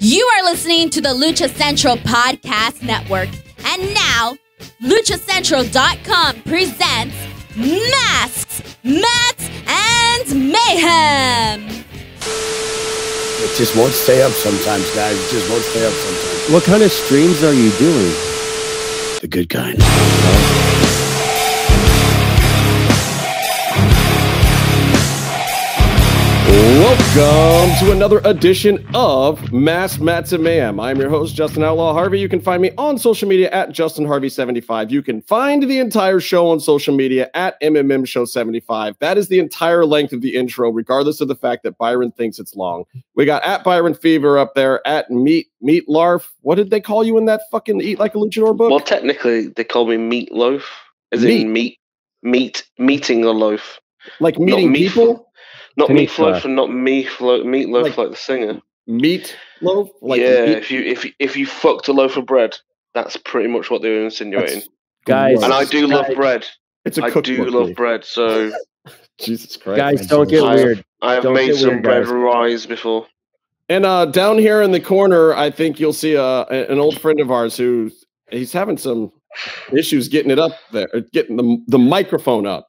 You are listening to the Lucha Central Podcast Network. And now, LuchaCentral.com presents Masks, Mats, and Mayhem. It just won't stay up sometimes, guys. It just won't stay up sometimes. What kind of streams are you doing? The good kind. Welcome to another edition of Masks, Mats, and Mayhem. I'm your host, Justin Outlaw Harvey. You can find me on social media at JustinHarvey75. You can find the entire show on social media at MMMshow75. That is the entire length of the intro, regardless of the fact that Byron thinks it's long. We got at Byron Fever up there, at Meatlarf. What did they call you in that fucking Eat Like a Luchador book? Well, technically, they call me Meatloaf. Is it meeting a loaf? Like meeting people? Not Meefloaf and not Meatloaf like the singer. Meatloaf? Like yeah, if you fucked a loaf of bread, that's pretty much what they were insinuating. Guys, and I do love bread. I do love bread, so Jesus Christ. Guys, don't get weird. I have made some bread rise before. And down here in the corner, I think you'll see an old friend of ours who he's having some issues getting it up there, getting the microphone up.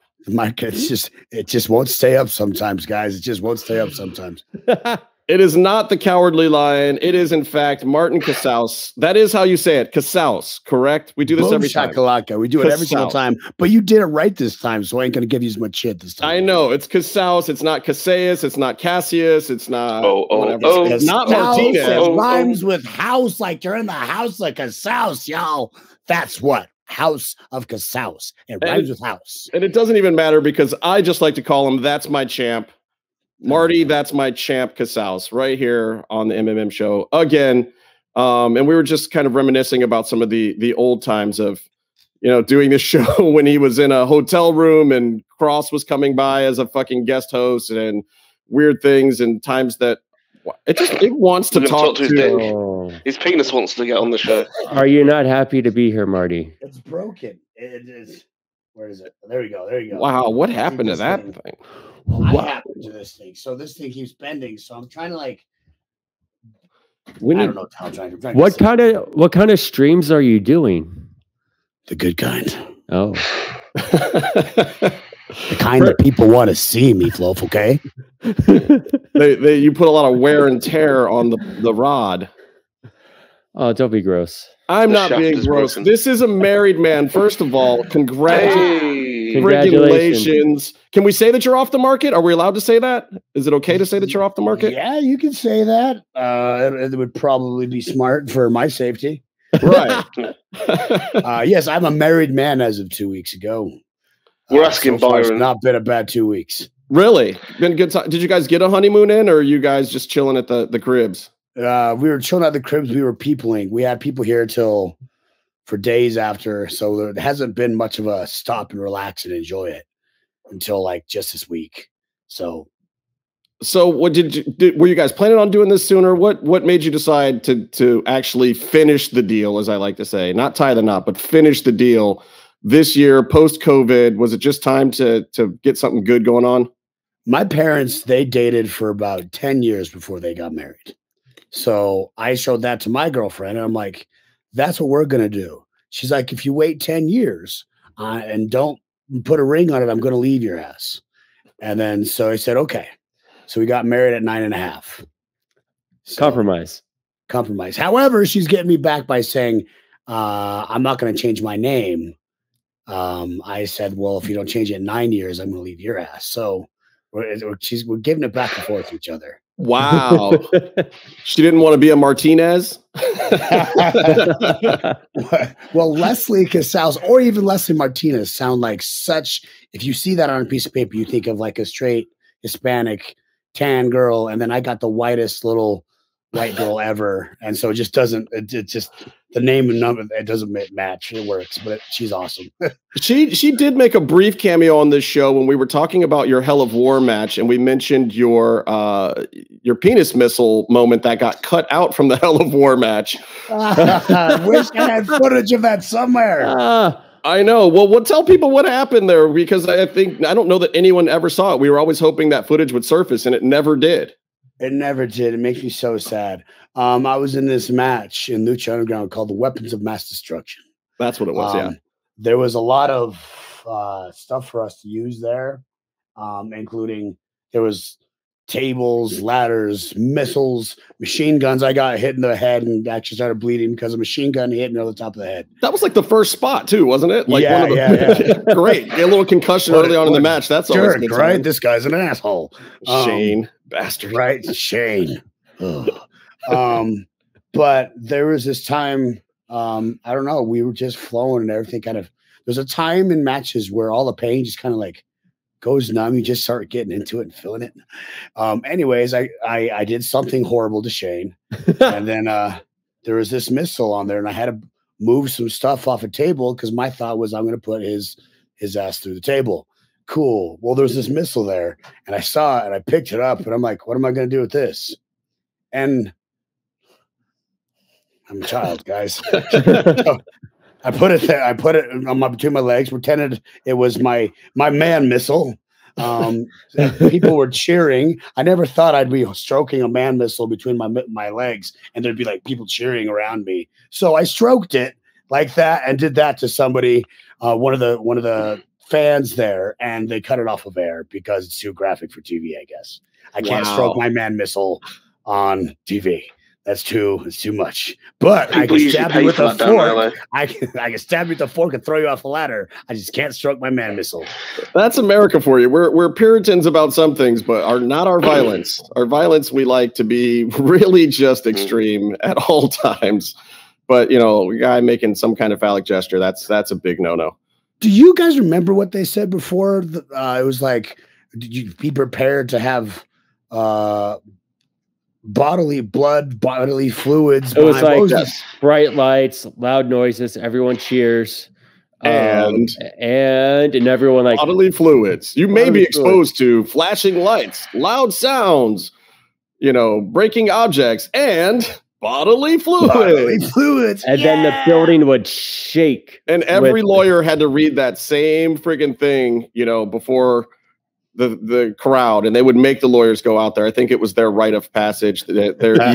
It just won't stay up sometimes, guys. It just won't stay up sometimes. It is not the Cowardly Lion. It is, in fact, Martin Casaus. That is how you say it. Casaus, correct? We do this every time. Shakalaka. We do it every single time. But you did it right this time, so I ain't going to give you as much shit this time. I know. It's Casaus. It's not Casaus. It's not Cassius. It's not whatever. It's not Martinez. It rhymes with house, like you're in the house like Casaus, y'all. That's what. House of Casaus. It rhymes with house. And it doesn't even matter because I just like to call him That's My Champ. Marty, That's My Champ Casaus right here on the MMM show again. And we were just kind of reminiscing about some of the old times of, doing this show when he was in a hotel room and Cross was coming by as a fucking guest host and weird things and times that it wants to talk to his dick. His penis wants to get on the show. Are you not happy to be here, Marty? It's broken. It is. Where is it? There you go. There you go. Wow, what happened to that thing? What happened to this thing? So this thing keeps bending. So I'm trying to I don't know how I'm trying to. What kind of streams are you doing? The good kind. Oh. The kind that people want to see, Meefloaf, okay? You put a lot of wear and tear on the rod. Oh, don't be gross. I'm not being gross. Broken. This is a married man. First of all, congratulations. Can we say that you're off the market? Are we allowed to say that? Is it okay to say that you're off the market? Yeah, you can say that. It would probably be smart for my safety. Right. Yes, I'm a married man as of 2 weeks ago. We're asking Byron. It's not been a bad 2 weeks. Really? Been a good time. Did you guys get a honeymoon in, or are you guys just chilling at the cribs? We were chilling at the cribs. We were peopling. We had people here for days after, so there hasn't been much of a stop and relax and enjoy it until just this week. So what were you guys planning on doing this sooner? What made you decide to actually finish the deal, as I like to say, not tie the knot, but finish the deal this year post COVID? Was it just time to get something good going on? My parents, they dated for about 10 years before they got married. So I showed that to my girlfriend and I'm like, that's what we're going to do. She's like, if you wait 10 years and don't put a ring on it, I'm going to leave your ass. And then, so I said, okay. So we got married at 9.5. Compromise. However, she's getting me back by saying, I'm not going to change my name. I said, well, if you don't change it in 9 years, I'm going to leave your ass. So we're giving it back and forth to each other. Wow. She didn't want to be a Martinez. Well, Leslie Casaus or even Leslie Martinez sound like such. If you see that on a piece of paper, you think of like a straight Hispanic tan girl. And then I got the whitest little white girl ever. And so it just doesn't, it just, the name and number, it doesn't match. It works, but she's awesome. She did make a brief cameo on this show when we were talking about your Hell of War match, and we mentioned your penis missile moment that got cut out from the Hell of War match. I wish I had footage of that somewhere. I know. Well, we'll tell people what happened there, because I don't know that anyone ever saw it. We were always hoping that footage would surface, and it never did. It never did. It makes me so sad. I was in this match in Lucha Underground called the Weapons of Mass Destruction. That's what it was. Yeah. There was a lot of stuff for us to use there, including there was tables, ladders, missiles, machine guns. I got hit in the head and actually started bleeding because a machine gun hit me on the top of the head. That was like the first spot too, wasn't it? Like yeah, one of the great. Get a little concussion early on in the match. That's always good, right? This guy's an asshole. Shane, bastard. Right, Shane. But there was this time, I don't know, we were just flowing and everything kind of. There's a time in matches where all the pain just kind of like goes numb. You just start getting into it and feeling it. Anyways, I did something horrible to Shane, and then there was this missile on there, and I had to move some stuff off a table because my thought was I'm going to put his ass through the table. Cool. Well, there's this missile there, and I saw it, and I picked it up, and I'm like, what am I going to do with this? And I'm a child, guys. So I put it there. I put it on between my legs, pretended it was my man missile. People were cheering. I never thought I'd be stroking a man missile between my legs, and there'd be like people cheering around me. So I stroked it like that and did that to somebody, one of the fans there, and they cut it off of air because it's too graphic for TV. I guess I can't stroke my man missile on TV. It's too much. But I can stab you with a fork. I can stab you with a fork and throw you off a ladder. I just can't stroke my man missile. That's America for you. We're Puritans about some things, but are not our violence. Our violence, we like to be really just extreme at all times. But a guy making some kind of phallic gesture, that's a big no-no. Do you guys remember what they said before? It was like, did you be prepared to have bodily fluids? It was like bright lights, loud noises, everyone cheers, and everyone like bodily fluids. You may be exposed to flashing lights, loud sounds, breaking objects, and bodily fluids. And then the building would shake. And every lawyer had to read that same friggin' thing, before the crowd, and they would make the lawyers go out there. I think it was their rite of passage, their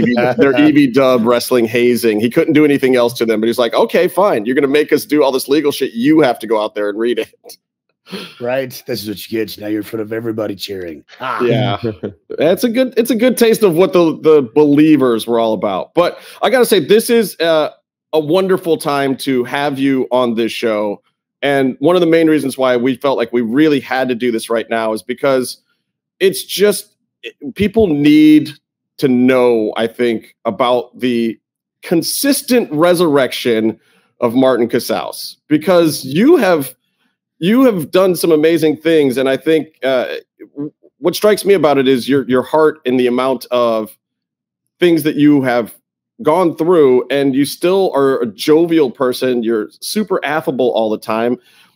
EV dub wrestling hazing. He couldn't do anything else to them, but he's like, okay, fine. You're going to make us do all this legal shit. You have to go out there and read it. Right. This is what you get. Now you're in front of everybody cheering. Yeah. It's a good taste of what the believers were all about. But I got to say, this is a wonderful time to have you on this show. And one of the main reasons why we felt like we really had to do this right now is because it's just people need to know, I think, about the consistent resurrection of Martin Casaus, because you have done some amazing things. And I think what strikes me about it is your heart and the amount of things that you have gone through, and you still are a jovial person. You're super affable all the time.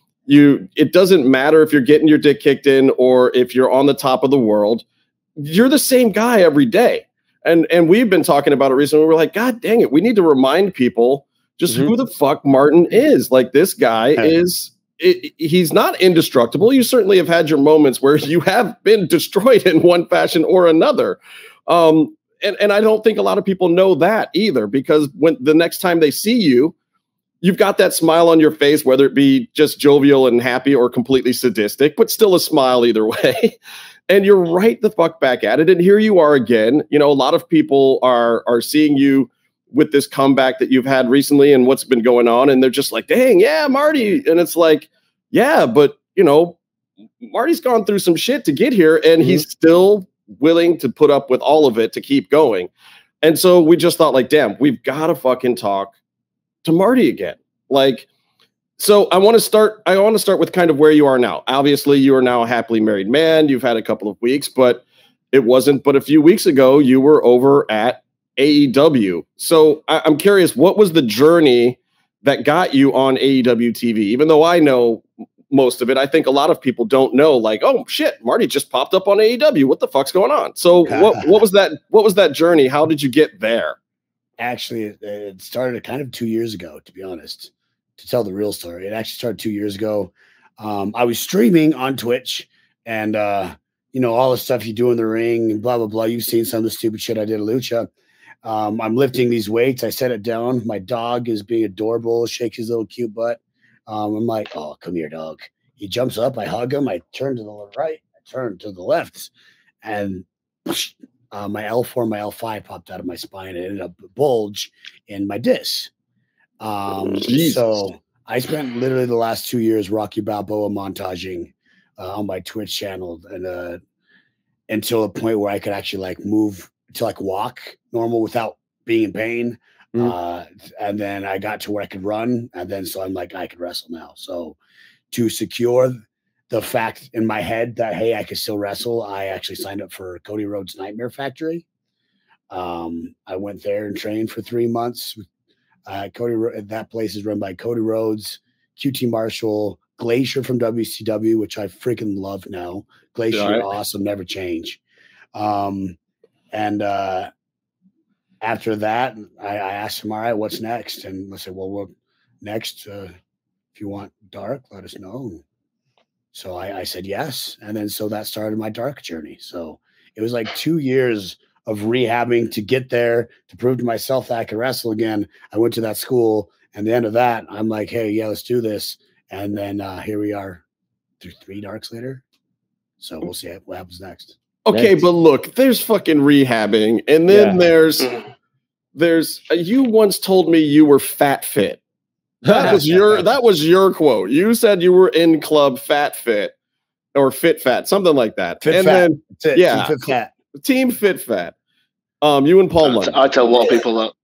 It doesn't matter if you're getting your dick kicked in or if you're on the top of the world. You're the same guy every day. And we've been talking about it recently. We're like, God dang it, we need to remind people just who the fuck Martin is. Like, this guy he's not indestructible. You certainly have had your moments where you have been destroyed in one fashion or another. And I don't think a lot of people know that either, because when the next time they see you, you've got that smile on your face, whether it be just jovial and happy or completely sadistic, but still a smile either way. And you're right the fuck back at it. And here you are again. A lot of people are seeing you with this comeback that you've had recently and what's been going on. And they're just like, dang, yeah, Marty. And it's like, yeah, but Marty's gone through some shit to get here, and he's still willing to put up with all of it to keep going. And so we just thought, like, damn, we've got to fucking talk to Marty again. Like, so I want to start with kind of where you are now. Obviously, you are now a happily married man. You've had a couple of weeks, but it wasn't but a few weeks ago you were over at AEW. So I'm curious, what was the journey that got you on AEW TV? Even though I know most of it, I think a lot of people don't know, like, oh shit, Marty just popped up on AEW. What the fuck's going on? So what was that? What was that journey? How did you get there? Actually, it started kind of 2 years ago, to be honest, to tell the real story. It actually started 2 years ago. I was streaming on Twitch, and you know, all the stuff you do in the ring and blah, blah, blah. You've seen some of the stupid shit I did at Lucha. I'm lifting these weights. I set it down. My dog is being adorable, shakes his little cute butt. I'm like, oh, come here, dog. He jumps up. I hug him. I turn to the right. I turn to the left. And my L4, my L5 popped out of my spine. It ended up a bulge in my disc. So I spent literally the last 2 years Rocky Balboa montaging on my Twitch channel and until the point where I could actually like move to like walk normal without being in pain. And then I got to where I could run. And then so I'm like, I could wrestle now. So to secure the fact in my head that, hey, I could still wrestle, I actually signed up for Cody Rhodes Nightmare Factory. I went there and trained for 3 months. That place is run by Cody Rhodes, QT Marshall, Glacier from WCW, which I freaking love now. Glacier, awesome, never change. And after that, I asked him, all right, what's next? And I said, well, we're next. If you want dark, let us know. So I said yes. And then so that started my dark journey. So it was like 2 years of rehabbing to get there, to prove to myself that I could wrestle again. I went to that school, and the end of that, I'm like, hey, yeah, let's do this. And then here we are through 3 darks later. So we'll see what happens next. Okay, but look, there's fucking rehabbing, and then there's you once told me you were fat fit. That was your quote. You said you were in club fat fit or fit fat, something like that. Fit fat. Then yeah, Team Fit Fat. Team Fit Fat. You and Paul London. I tell a lot of people that.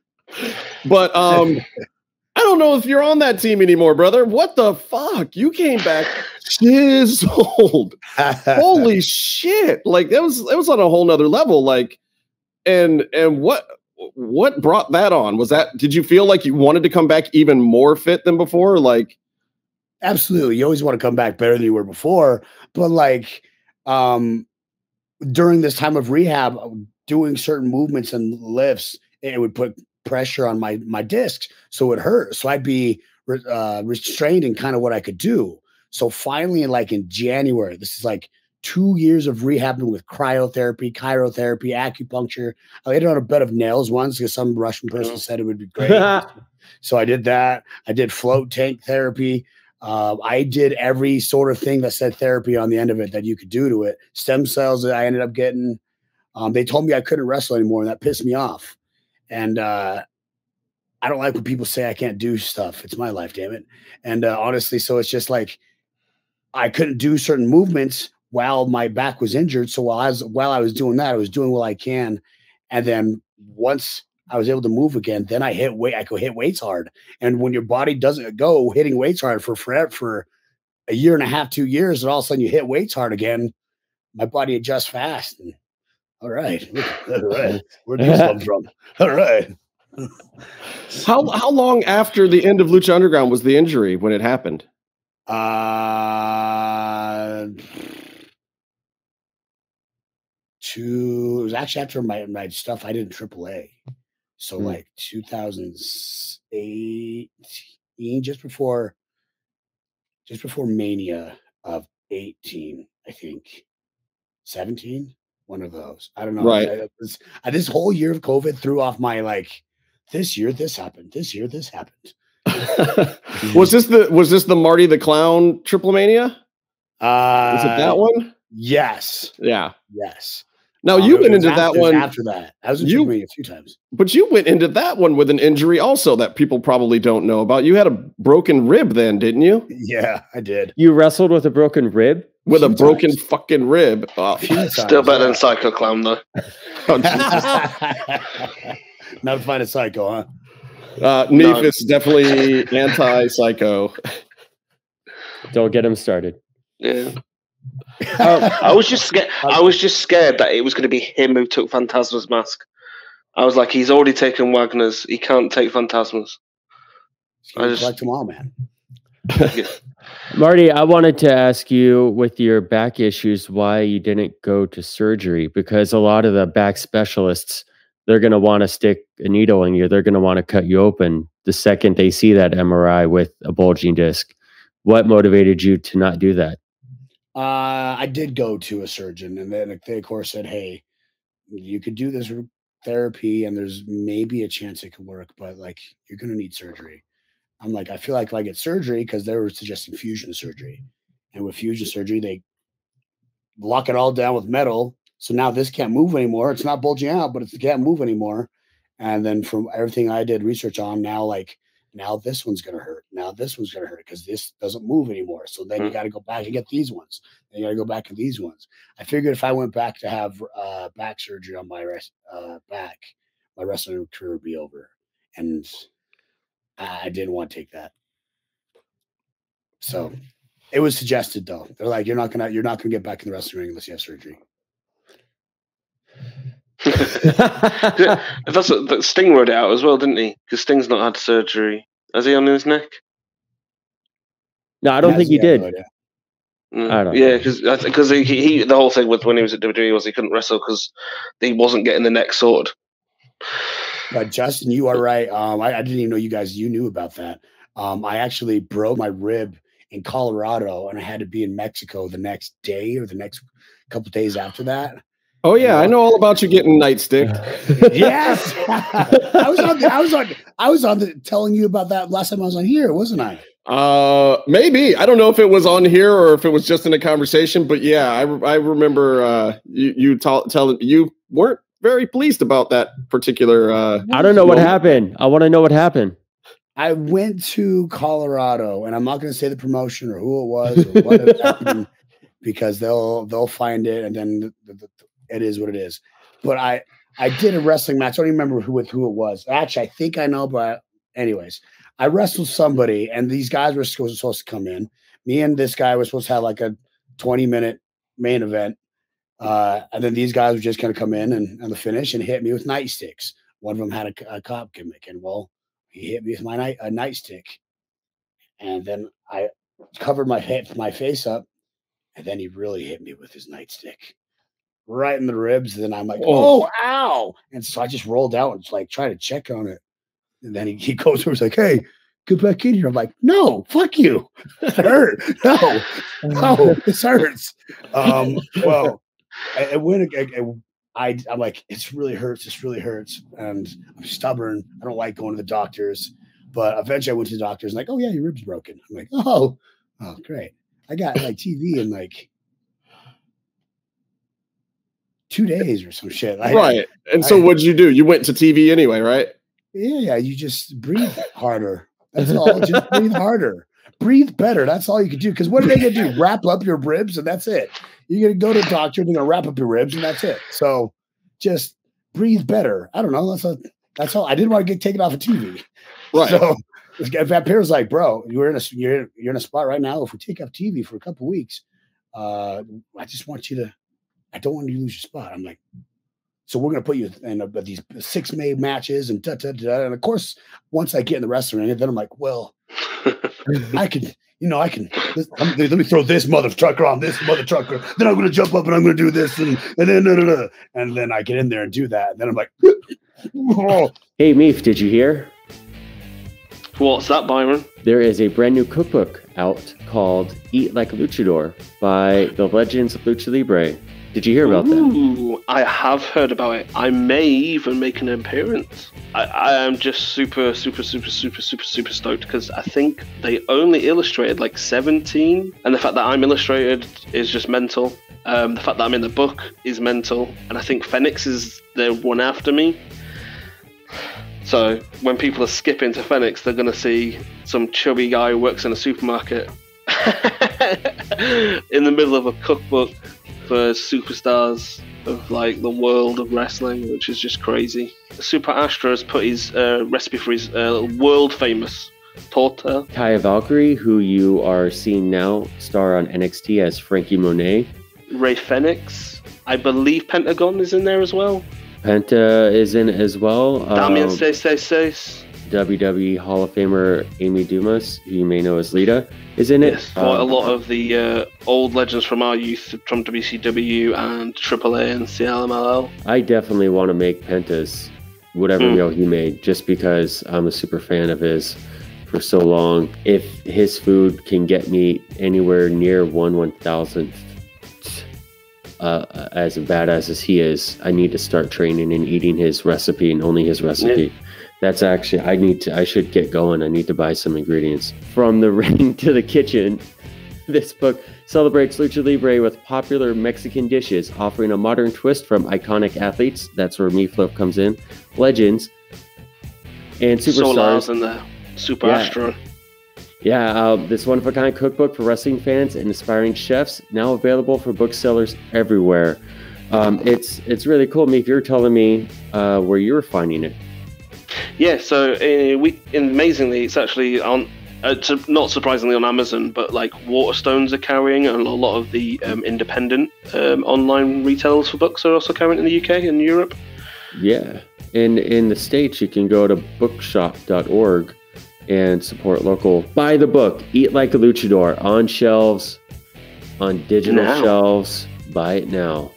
But I don't know if you're on that team anymore, brother. What the fuck? You came back chiseled. Holy shit. Like it was on a whole nother level. Like, and what brought that on? Did you feel like you wanted to come back even more fit than before? Like, absolutely. You always want to come back better than you were before. But like, during this time of rehab, doing certain movements and lifts, it would put pressure on my discs, so it hurt. So I'd be restrained in kind of what I could do. So finally, like in January, this is like 2 years of rehabbing with cryotherapy, chirotherapy, acupuncture. I laid on a bed of nails once because some Russian person said it would be great. So I did that. I did float tank therapy. I did every sort of thing that said therapy on the end of it that you could do to it. Stem cells that I ended up getting. They told me I couldn't wrestle anymore, and that pissed me off. And I don't like when people say I can't do stuff. It's my life, damn it. And honestly, so it's just like I couldn't do certain movements while my back was injured. So while I was doing that, I was doing what I can. And then once I was able to move again, then I could hit weights hard. And when your body doesn't go hitting weights hard for a year and a half, 2 years, and all of a sudden you hit weights hard again, my body adjusts fast. And all right. Where'd this come from? All right. How long after the end of Lucha Underground was the injury when it happened? It was actually after my stuff I did in AAA. So like 2018, just before Mania of 18, I think. 17, one of those. I don't know. Right. This whole year of COVID threw off my like. This year, this happened. This year, this happened. Was this the Marty the Clown Triple Mania? Is it that one? Yes. Yeah. Yes. Now you went into that one after that. I was in Triple Mania a few times. But you went into that one with an injury also that people probably don't know about. You had a broken rib then, didn't you? Yeah, I did. You wrestled with a broken rib? With a broken fucking rib. Still better than Psycho Clown, though. Not fine as Psycho, huh? Neef is definitely anti-Psycho. Don't get him started. Yeah. I was just scared. I was just scared that it was going to be him who took Phantasma's mask. I was like, he's already taken Wagner's. He can't take Phantasma's. I just like them all, man. Yeah. Marty, I wanted to ask you with your back issues why you didn't go to surgery, because a lot of the back specialists, they're going to want to stick a needle in you. They're going to want to cut you open the second they see that MRI with a bulging disc. What motivated you to not do that? I did go to a surgeon, and then they, of course, said, "Hey, you could do this therapy, and there's maybe a chance it could work, but like you're gonna need surgery." I'm like, I feel like if I get surgery, because they were suggesting fusion surgery, and with fusion surgery, they lock it all down with metal. So now this can't move anymore. It's not bulging out, but it can't move anymore. And then from everything I did research on, now this one's gonna hurt. Now this one's gonna hurt because this doesn't move anymore. So then you got to go back and get these ones. Then you got to go back to these ones. I figured if I went back to have back surgery on my back, my wrestling career would be over. And I didn't want to take that. So it was suggested though. They're like, you're not gonna get back in the wrestling ring unless you have surgery. That's what Sting wrote it out as well, didn't he? Because Sting's not had surgery. Has he on his neck? No, I don't think he did. I don't know. Yeah, because he the whole thing with when he was at WWE was he couldn't wrestle because he wasn't getting the neck sorted. But Justin, you are right. I didn't even know you knew about that. I actually broke my rib in Colorado, and I had to be in Mexico the next day or the next couple of days after that. Oh yeah, I know all about you getting nightsticked. Yes, I was on telling you about that last time I was on here, wasn't I? Maybe. I don't know if it was on here or if it was just in a conversation, but yeah, I remember you telling you weren't very pleased about that particular. I don't know what happened. I want to know what happened. I went to Colorado, and I'm not going to say the promotion or who it was or what happened because they'll find it, and then it is what it is. But I did a wrestling match. I don't even remember who it was. Actually, I think I know, but anyways, I wrestled somebody, and these guys were supposed to come in. Me and this guy were supposed to have like a 20-minute main event. And then these guys were just going to come in and the finish and hit me with nightsticks. One of them had a cop gimmick, and well, he hit me with a nightstick. And then I covered my face up, and then he really hit me with his nightstick right in the ribs. And then I'm like, oh, ow. And so I just rolled out and like try to check on it. And then he goes over, he's like, hey, get back in here. I'm like, no, fuck you. It hurt. No, this hurts. Well, I'm like, it really hurts. This really hurts. And I'm stubborn. I don't like going to the doctors. But eventually I went to the doctors and like, oh yeah, your rib's broken. I'm like, oh, great. I got like TV in like 2 days or some shit. Right. And so what'd you do? You went to TV anyway, right? Yeah. You just breathe harder. That's all. Just breathe harder. Breathe better. That's all you can do. Because what are they going to do? Wrap up your ribs and that's it. You're going to go to the doctor, they're going to wrap up your ribs and that's it. So just breathe better. I don't know. That's all. I didn't want to get taken off of TV. Right. So Van Pierre's like, bro, you're in a spot right now. If we take off TV for a couple of weeks, I just want you to, I don't want you to lose your spot. I'm like, so we're going to put you in these 6 May matches and And of course, once I get in the wrestling ring, then I'm like, well, I can, let me throw this mother trucker on this mother trucker. Then I'm going to jump up and I'm going to do this. And then I get in there and do that. And then I'm like, oh. Hey, Meef, did you hear? What's that, Byron? There is a brand new cookbook out called Eat Like a Luchador by the Legends of Lucha Libre. Did you hear about that? I have heard about it. I may even make an appearance. I am just super stoked because I think they only illustrated like 17, and the fact that I'm illustrated is just mental. The fact that I'm in the book is mental, and I think Phoenix is the one after me. So when people are skipping to Phoenix, they're going to see some chubby guy who works in a supermarket in the middle of a cookbook for superstars of like the world of wrestling, which is just crazy. Super Astra has put his recipe for his world famous torta. Kaya Valkyrie, who you are seeing now star on NXT as Frankie Monet. Ray Phoenix. I believe Pentagon is in there as well. Penta is in as well. Damien Says. WWE Hall of Famer Amy Dumas, who you may know as Lita, is in it. Yes, quite a lot of the old legends from our youth, from WCW and AAA and CLMLL. I definitely want to make Penta's whatever meal he made, just because I'm a super fan of his for so long. If his food can get me anywhere near 1/1000th as badass as he is, I need to start training and eating his recipe and only his recipe. Yeah. That's actually, I should get going. I need to buy some ingredients. From the ring to the kitchen, this book celebrates Lucha Libre with popular Mexican dishes, offering a modern twist from iconic athletes. That's where Meefloaf comes in. Legends and superstars. And the Super Astro. Yeah, this one-of-a-kind cookbook for wrestling fans and aspiring chefs, now available for booksellers everywhere. It's really cool. Meef, you're telling me where you were finding it. Yeah, so amazingly, it's actually on, not surprisingly on Amazon, but like Waterstones are carrying, and a lot of the independent online retailers for books are also carrying in the UK and Europe. Yeah, in the States, you can go to bookshop.org and support local. Buy the book, Eat Like a Luchador, on shelves, on digital shelves. Buy it now.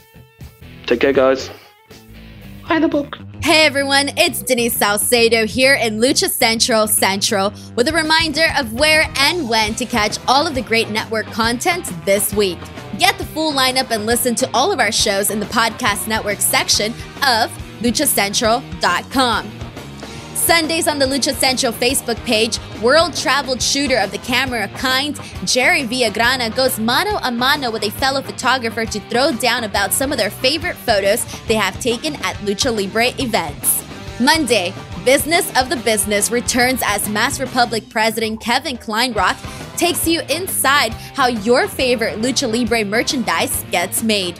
Take care, guys. Buy the book. Hey everyone, it's Denise Salcedo here in Lucha Central with a reminder of where and when to catch all of the great network content this week. Get the full lineup and listen to all of our shows in the podcast network section of luchacentral.com. Sundays on the Lucha Central Facebook page, world-traveled shooter of the camera kind, Jerry Villagrana goes mano a mano with a fellow photographer to throw down about some of their favorite photos they have taken at Lucha Libre events. Monday, Business of the Business returns as Mass Republic President Kevin Kleinrock takes you inside how your favorite Lucha Libre merchandise gets made.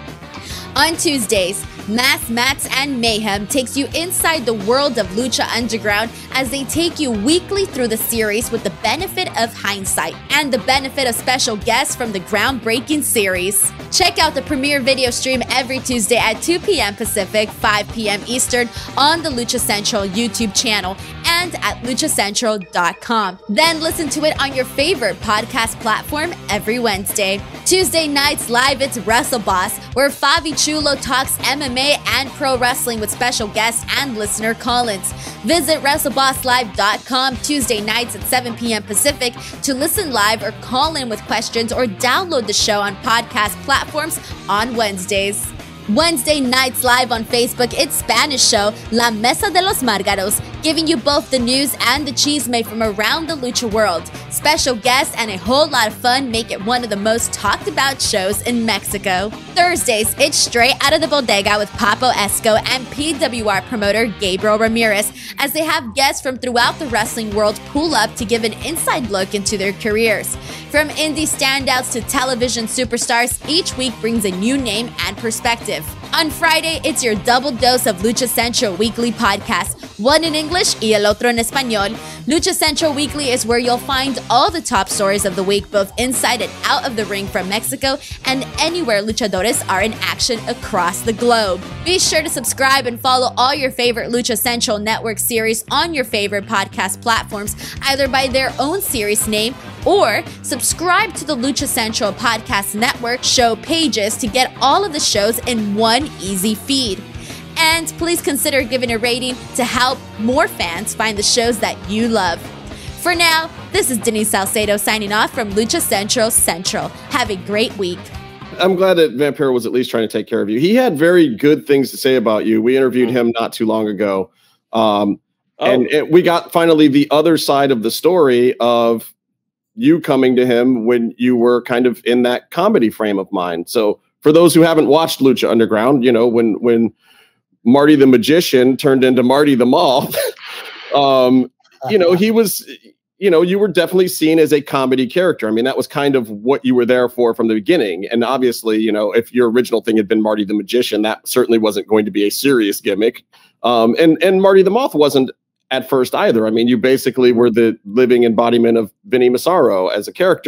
On Tuesdays, Mass Mats and Mayhem takes you inside the world of Lucha Underground as they take you weekly through the series with the benefit of hindsight and the benefit of special guests from the groundbreaking series. Check out the premiere video stream every Tuesday at 2 p.m. Pacific, 5 p.m. Eastern on the Lucha Central YouTube channel and at luchacentral.com. Then listen to it on your favorite podcast platform every Wednesday. Tuesday nights live, it's Wrestle Boss, where Fabi Chulo talks MMA and pro wrestling with special guests and listener call-ins. Visit WrestleBossLive.com Tuesday nights at 7 p.m. Pacific to listen live or call in with questions or download the show on podcast platforms on Wednesdays. Wednesday nights live on Facebook, it's Spanish show La Mesa de los Márgaros, giving you both the news and the chisme from around the lucha world. Special guests and a whole lot of fun make it one of the most talked about shows in Mexico. Thursdays, it's Straight Out of the Bodega with Papo Esco and PWR promoter Gabriel Ramirez, as they have guests from throughout the wrestling world pull up to give an inside look into their careers. From indie standouts to television superstars, each week brings a new name and perspective. On Friday, it's your double dose of Lucha Central Weekly podcast, one in English y el otro en español. Lucha Central Weekly is where you'll find all the top stories of the week, both inside and out of the ring from Mexico and anywhere luchadores are in action across the globe. Be sure to subscribe and follow all your favorite Lucha Central Network series on your favorite podcast platforms, either by their own series name or subscribe to the Lucha Central Podcast Network show pages to get all of the shows in one easy feed. And please consider giving a rating to help more fans find the shows that you love. For now, this is Denise Salcedo signing off from Lucha Central. Have a great week. I'm glad that Vampiro was at least trying to take care of you. He had very good things to say about you. We interviewed him not too long ago. And we got finally the other side of the story of you coming to him when you were kind of in that comedy frame of mind. So for those who haven't watched Lucha Underground, you know, when Marty the Magician turned into Marty the Moth, you know, he was, you know, you were definitely seen as a comedy character. I mean, that was kind of what you were there for from the beginning. And obviously, you know, if your original thing had been Marty the Magician, that certainly wasn't going to be a serious gimmick. And Marty the Moth wasn't at first either. I mean, you basically were the living embodiment of Vinny Massaro as a character.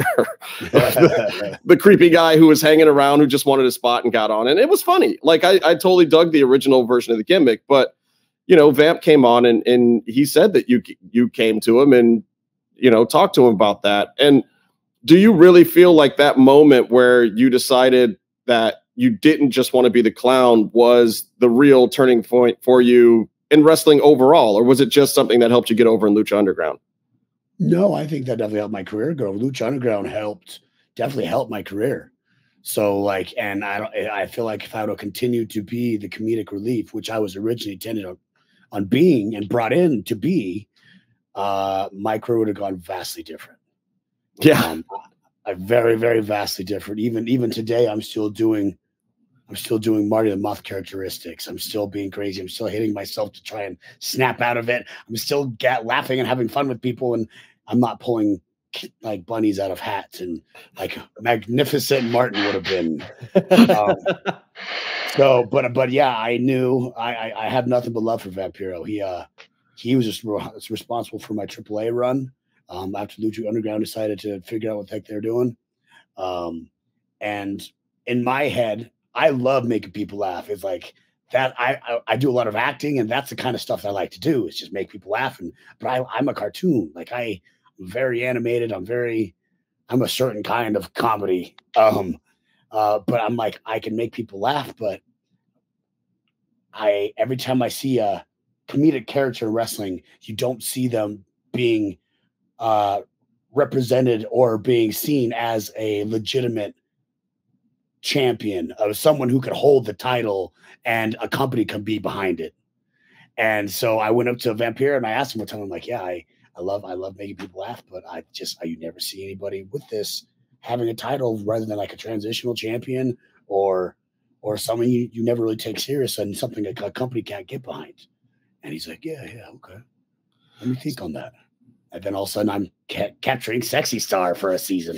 the creepy guy who was hanging around, who just wanted a spot and got on. And it was funny. Like, I totally dug the original version of the gimmick. But, you know, Vamp came on and he said that you came to him and, you know, talked to him about that. And do you really feel like that moment where you decided that you didn't just want to be the clown was the real turning point for you in wrestling overall, or was it just something that helped you get over in Lucha Underground? No, I think that definitely helped my career grow. Lucha Underground definitely helped my career. So like, and I feel like if I would continue to be the comedic relief, which I was originally intended on being and brought in to be, my career would have gone vastly different. Yeah. Very, very vastly different. Even today, I'm still doing Marty the Moth characteristics. I'm still being crazy. I'm still hitting myself to try and snap out of it. I'm still laughing and having fun with people, and I'm not pulling like bunnies out of hats and like Magnificent Martin would have been. But yeah, I knew I have nothing but love for Vampiro. He was just responsible for my AAA run. After Lucha Underground decided to figure out what the heck they're doing. And in my head, I love making people laugh. It's like that. I do a lot of acting, and that's the kind of stuff that I like to do. Is just make people laugh. But I'm a cartoon. Like I'm very animated. I'm a certain kind of comedy. But I'm like, I can make people laugh. But every time I see a comedic character in wrestling, you don't see them being represented or being seen as a legitimate champion of someone who could hold the title and a company can be behind it. And so I went up to Vampiro and I asked him one time, I'm like, yeah, I love making people laugh, but you never see anybody with this having a title rather than like a transitional champion or someone you never really take serious and something a company can't get behind. And he's like, yeah, okay. Let me think on that. And then all of a sudden I'm capturing Sexy Star for a season.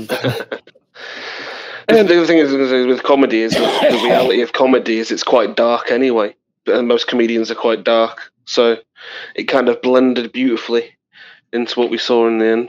And the other thing is with comedy is the reality of comedy is it's quite dark anyway. Most comedians are quite dark, so it kind of blended beautifully into what we saw in the end.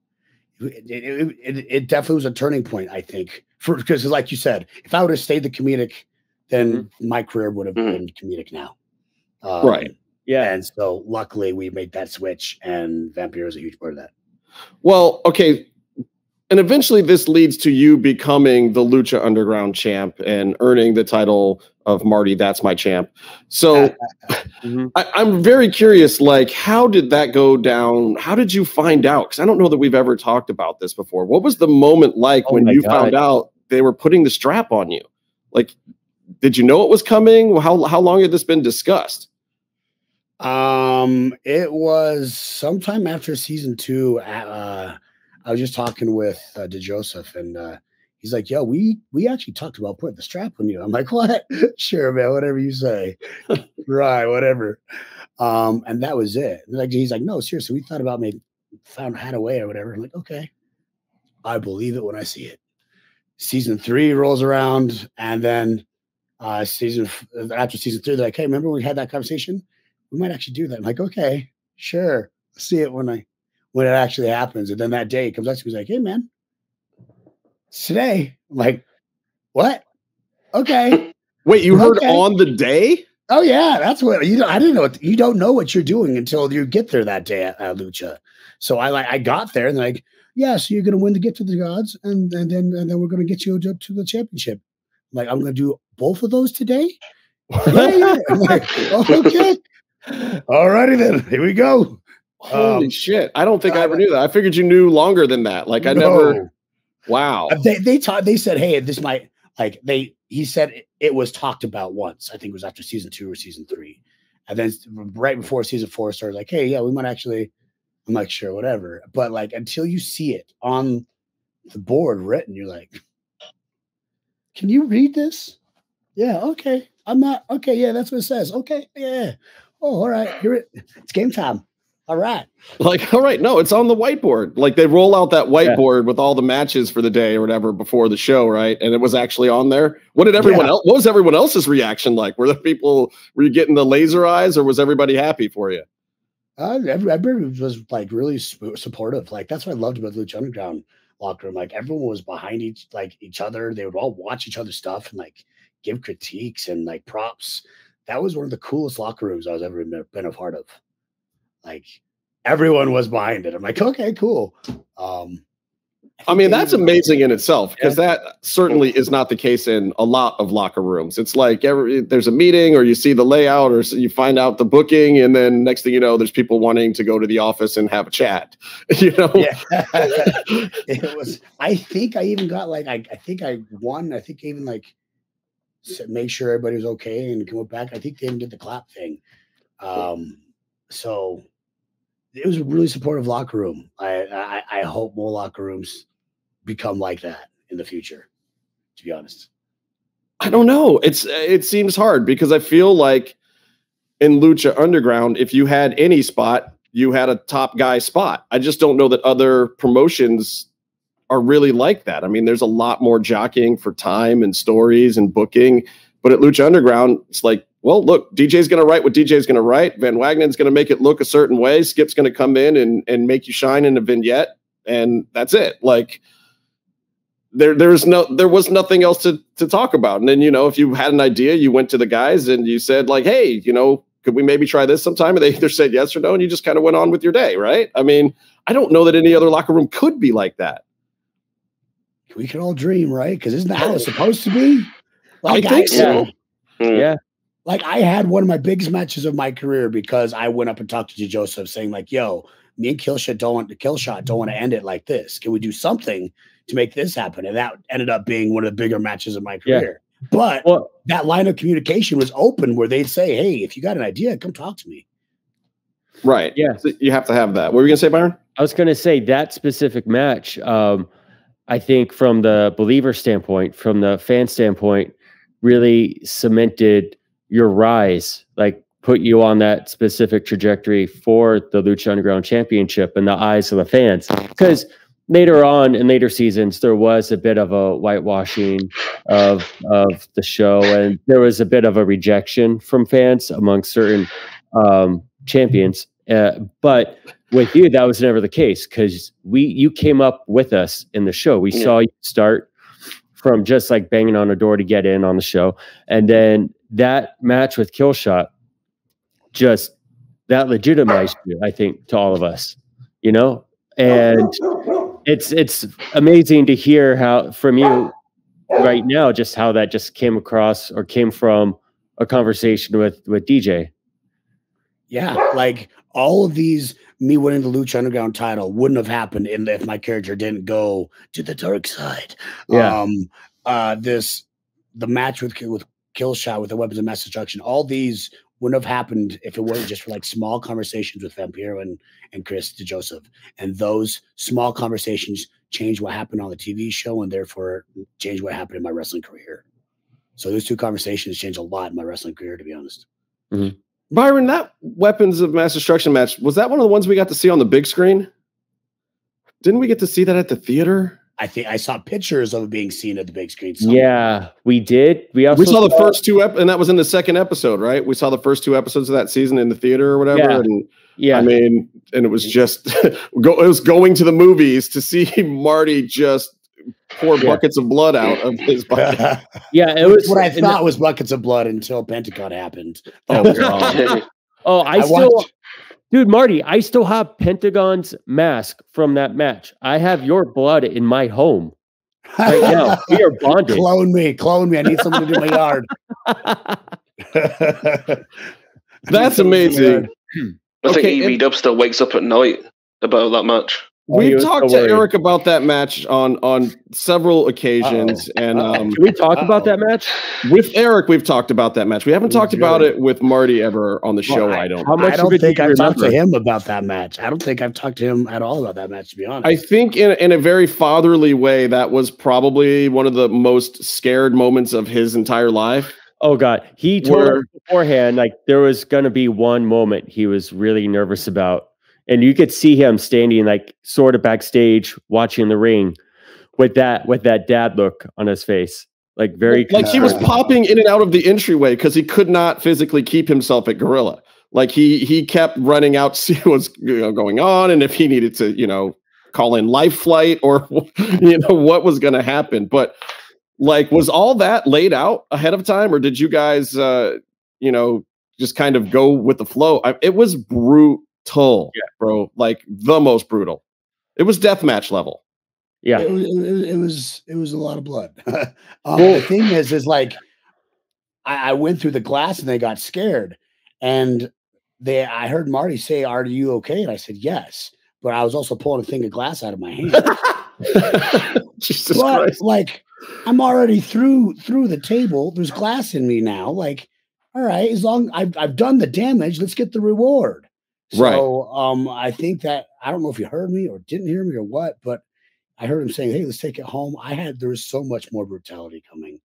It definitely was a turning point, I think, because like you said, if I would have stayed the comedic, then my career would have been comedic now. Right. Yeah. And so luckily we made that switch, and Vampiro is a huge part of that. Well, okay. And eventually this leads to you becoming the Lucha Underground champ and earning the title of Marty, That's My Champ. So I'm very curious, like, how did that go down? How did you find out? Because I don't know that we've ever talked about this before. What was the moment like when you found out they were putting the strap on you? Like, did you know it was coming? How long had this been discussed? It was sometime after season 2. I was just talking with DeJoseph, and he's like, "Yo, we actually talked about putting the strap on you." I'm like, "What? Sure, man, whatever you say." Right, whatever. And that was it. Like he's like, "No, seriously, we thought about maybe had a way or whatever." I'm like, "Okay, I believe it when I see it." Season 3 rolls around, and then after season 3, they're like, "Hey, remember we had that conversation? We might actually do that." I'm like, "Okay, sure. I'll see it when it actually happens." And then that day comes up to me, he's like, "Hey man, it's today." I'm like, "What? Okay." Wait, you heard on the day? Oh yeah, that's what I didn't know. You don't know what you're doing until you get there that day at Lucha. So I got there and they're like, "Yeah, so you're gonna win the Gift to the Gods, and then we're gonna get you to the championship." I'm like, "I'm gonna do both of those today?" Yeah. I'm like, "Oh, okay. All righty then. Here we go." Holy shit. I don't think I ever knew that. I figured you knew longer than that. Like I never. Wow. They said, "Hey, this might he said it was talked about once. I think it was after season 2 or season 3. And then right before season 4 started, like, "Hey, yeah, we might actually." I'm like, "Sure, whatever." But like until you see it on the board written, you're like, "Can you read this?" "Yeah, okay. I'm not okay, yeah, that's what it says." "Okay, yeah. Oh, all right. It's game time." All right. Like, all right, no, it's on the whiteboard. Like they roll out that whiteboard with all the matches for the day or whatever before the show, right? And it was actually on there. What did everyone else? What was everyone else's reaction like? Were you getting the laser eyes, or was everybody happy for you? Everybody was like really supportive. Like that's what I loved about the Lucha Underground locker room. Like everyone was behind each other. They would all watch each other's stuff and like give critiques and like props. That was one of the coolest locker rooms I was ever been a part of. Like everyone was behind it. I'm like, "Okay, cool." I mean, that's amazing in itself, because that certainly is not the case in a lot of locker rooms. It's like there's a meeting, or you see the layout, or you find out the booking, and then next thing you know, there's people wanting to go to the office and have a chat. You know, It was. I think I even got like I think I won. I think I even like make sure everybody was okay and come back. I think they even did the clap thing. So it was a really supportive locker room. I hope more locker rooms become like that in the future, to be honest. I don't know. It seems hard, because I feel like in Lucha Underground, if you had any spot, you had a top guy spot. I just don't know that other promotions are really like that. I mean, there's a lot more jockeying for time and stories and booking, but at Lucha Underground, it's like, well, look, DJ's going to write what DJ's going to write. Van Wagenen's going to make it look a certain way. Skip's going to come in and make you shine in a vignette, and that's it. Like, there was nothing else to talk about. And then, you know, if you had an idea, you went to the guys and you said, like, hey, you know, could we maybe try this sometime? And they either said yes or no, and you just kind of went on with your day, right? I mean, I don't know that any other locker room could be like that. We can all dream, right? Because isn't that how it's supposed to be? Like, I think so. Yeah. Like, I had one of my biggest matches of my career because I went up and talked to Joseph, saying, like, yo, me and Killshot don't want to end it like this. Can we do something to make this happen? And that ended up being one of the bigger matches of my career. Yeah. But that line of communication was open, where they'd say, hey, if you got an idea, come talk to me. Right. Yeah. So you have to have that. What were you going to say, Byron? I was going to say that specific match, I think from the believer standpoint, from the fan standpoint, really cemented your rise, like put you on that specific trajectory for the Lucha Underground Championship in the eyes of the fans. Because later on in later seasons, there was a bit of a whitewashing of the show, and there was a bit of a rejection from fans among certain champions. But with you, that was never the case, because you came up with us in the show. We saw you start from just like banging on a door to get in on the show, and then that match with Killshot, just that legitimized you, I think, to all of us, you know. And it's amazing to hear how from you right now, just how that just came across or came from a conversation with DJ. Yeah, like all of these, me winning the Lucha Underground title wouldn't have happened if my character didn't go to the dark side. Yeah. The match with Killshot, with the weapons of mass destruction, all these wouldn't have happened if it weren't just for like small conversations with Vampiro and Chris DeJoseph. And those small conversations changed what happened on the TV show, and therefore changed what happened in my wrestling career. So those two conversations changed a lot in my wrestling career, to be honest. Mm-hmm. Byron, that weapons of mass destruction match, was that one of the ones we got to see on the big screen? Didn't we get to see that at the theater? I think I saw pictures of it being seen at the big screen. Yeah, we did. We saw the first two, and that was in the second episode, right? We saw the first two episodes of that season in the theater or whatever. Yeah. And yeah, I mean, and it was just it was going to the movies to see Marty just pour buckets of blood out of his bucket. Yeah, it was what I thought was buckets of blood until Pentagon happened. Dude, Marty, I still have Pentagon's mask from that match. I have your blood in my home right now. We are bonded. Clone me. I need something to do in my yard. That's amazing. I think EV-Dub still wakes up at night about that match. We've talked to Eric about that match on several occasions. And can we talk about that match? With Eric, we've talked about that match. We haven't talked about it with Marty ever on the show, I don't think I've talked to him about that match. I don't think I've talked to him at all about that match, to be honest. I think in a very fatherly way, that was probably one of the most scared moments of his entire life. Oh, God. He told us beforehand, like, there was going to be one moment he was really nervous about. And you could see him standing like sort of backstage watching the ring with that dad look on his face. Like very like he was popping in and out of the entryway because he could not physically keep himself at Gorilla. Like he kept running out to see what's going on, and if he needed to, call in life flight or what was going to happen. But like, was all that laid out ahead of time, or did you guys just kind of go with the flow? It was brutal, bro. Like the most brutal. It was deathmatch level. Yeah. It was a lot of blood. The thing is like I went through the glass and they got scared, and I heard Marty say, "Are you okay?" And I said, "Yes," but I was also pulling a thing of glass out of my hand. Jesus Christ! Like, I'm already through the table. There's glass in me now. Like, all right, as long I've done the damage, let's get the reward. So, I think that I don't know if you heard me or didn't hear me or what, but I heard him saying, "Hey, let's take it home." There was so much more brutality coming.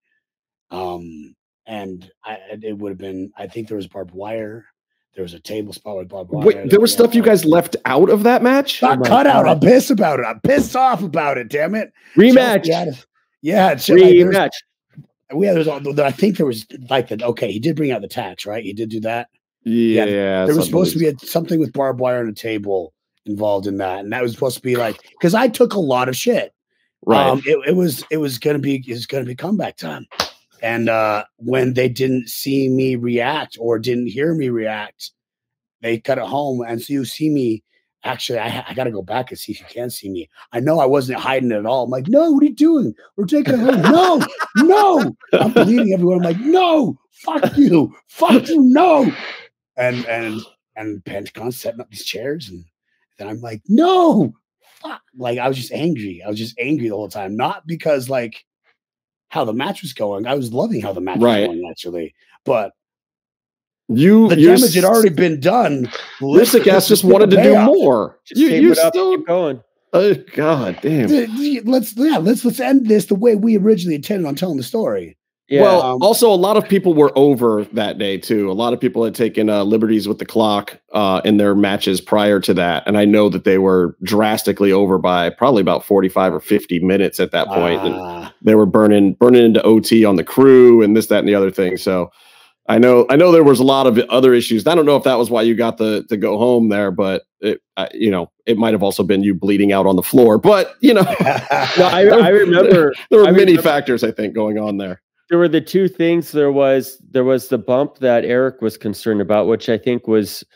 And it would have been, I think there was barbed wire. There was a table spot with barbed wire. Wait, there was stuff you guys left out of that match? Not cut out. I'm pissed about it. I'm pissed off about it. Damn it. Rematch. Rematch. I think there was like okay, he did bring out the tax, right? He did do that. Yeah. There was supposed to be something with barbed wire on a table involved in that. And that was supposed to be like, because I took a lot of shit. Right. It was gonna be comeback time. And when they didn't see me react or didn't hear me react, they cut it home. And so you see me. Actually, I got to go back and see if you can see me. I know I wasn't hiding it at all. I'm like, no, what are you doing? We're taking it home. No. I'm bleeding everywhere. I'm like, no, fuck you, no. And Pentagon setting up these chairs, and then I'm like, no, fuck. Like I was just angry. The whole time, not because like how the match was going. I was loving how the match was going actually, but the damage had already been done. Lipstick ass just wanted to do more. You still keep going. Oh god damn! Let's end this the way we originally intended on telling the story. Yeah. Well, also a lot of people were over that day too. A lot of people had taken liberties with the clock in their matches prior to that, and I know that they were drastically over by probably about 45 or 50 minutes at that point. And they were burning into OT on the crew and this, that, and the other thing. So I know there was a lot of other issues. I don't know if that was why you got to go home there, but it might have also been you bleeding out on the floor. But no, I remember there were many factors I think going on there. There were the two things. There was the bump that Eric was concerned about, which I think was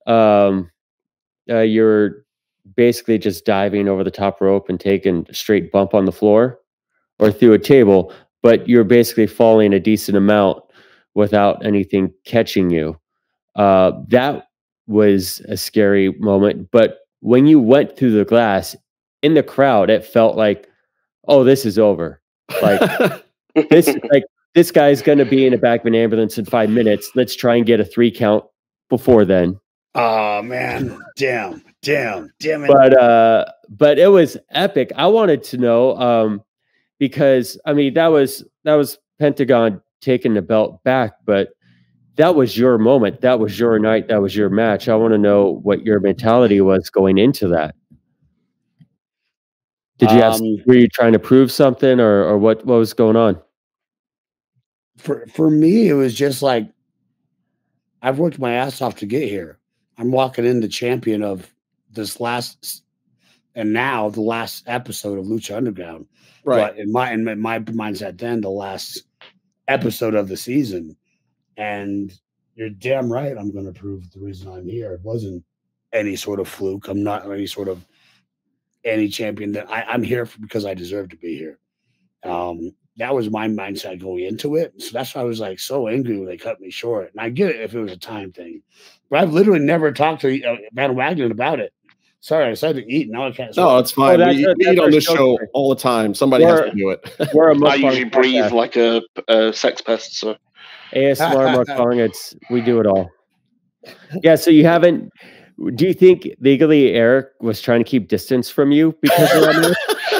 you're basically just diving over the top rope and taking a straight bump on the floor or through a table, but you're basically falling a decent amount without anything catching you. That was a scary moment. But when you went through the glass in the crowd, it felt like, oh, this is over. Like this guy's going to be in the back of an ambulance in 5 minutes. Let's try and get a 3 count before then. Oh man, damn it. But it was epic. I wanted to know, because I mean, that was Pentagon taking the belt back, but that was your moment. That was your night. That was your match. I want to know what your mentality was going into that. Did you were you trying to prove something or what was going on? For me, it was just like, I've worked my ass off to get here. I'm walking in the champion of this last, and now the last episode of Lucha Underground. Right. But in my mindset then, the last episode of the season. And you're damn right, I'm going to prove the reason I'm here. It wasn't any sort of fluke. I'm not any champion that I'm here because I deserve to be here. That was my mindset going into it. So that's why I was like so angry when they cut me short. And I get it if it was a time thing, but I've literally never talked to Van Wagner about it. Sorry, I decided to eat. Now I can't. No, it's fine. We eat on this show all the time. Somebody has to do it. I usually breathe like a sex pest. So ASMR, mukbang, we do it all. Yeah. So you haven't. Do you think legally Eric was trying to keep distance from you because of that?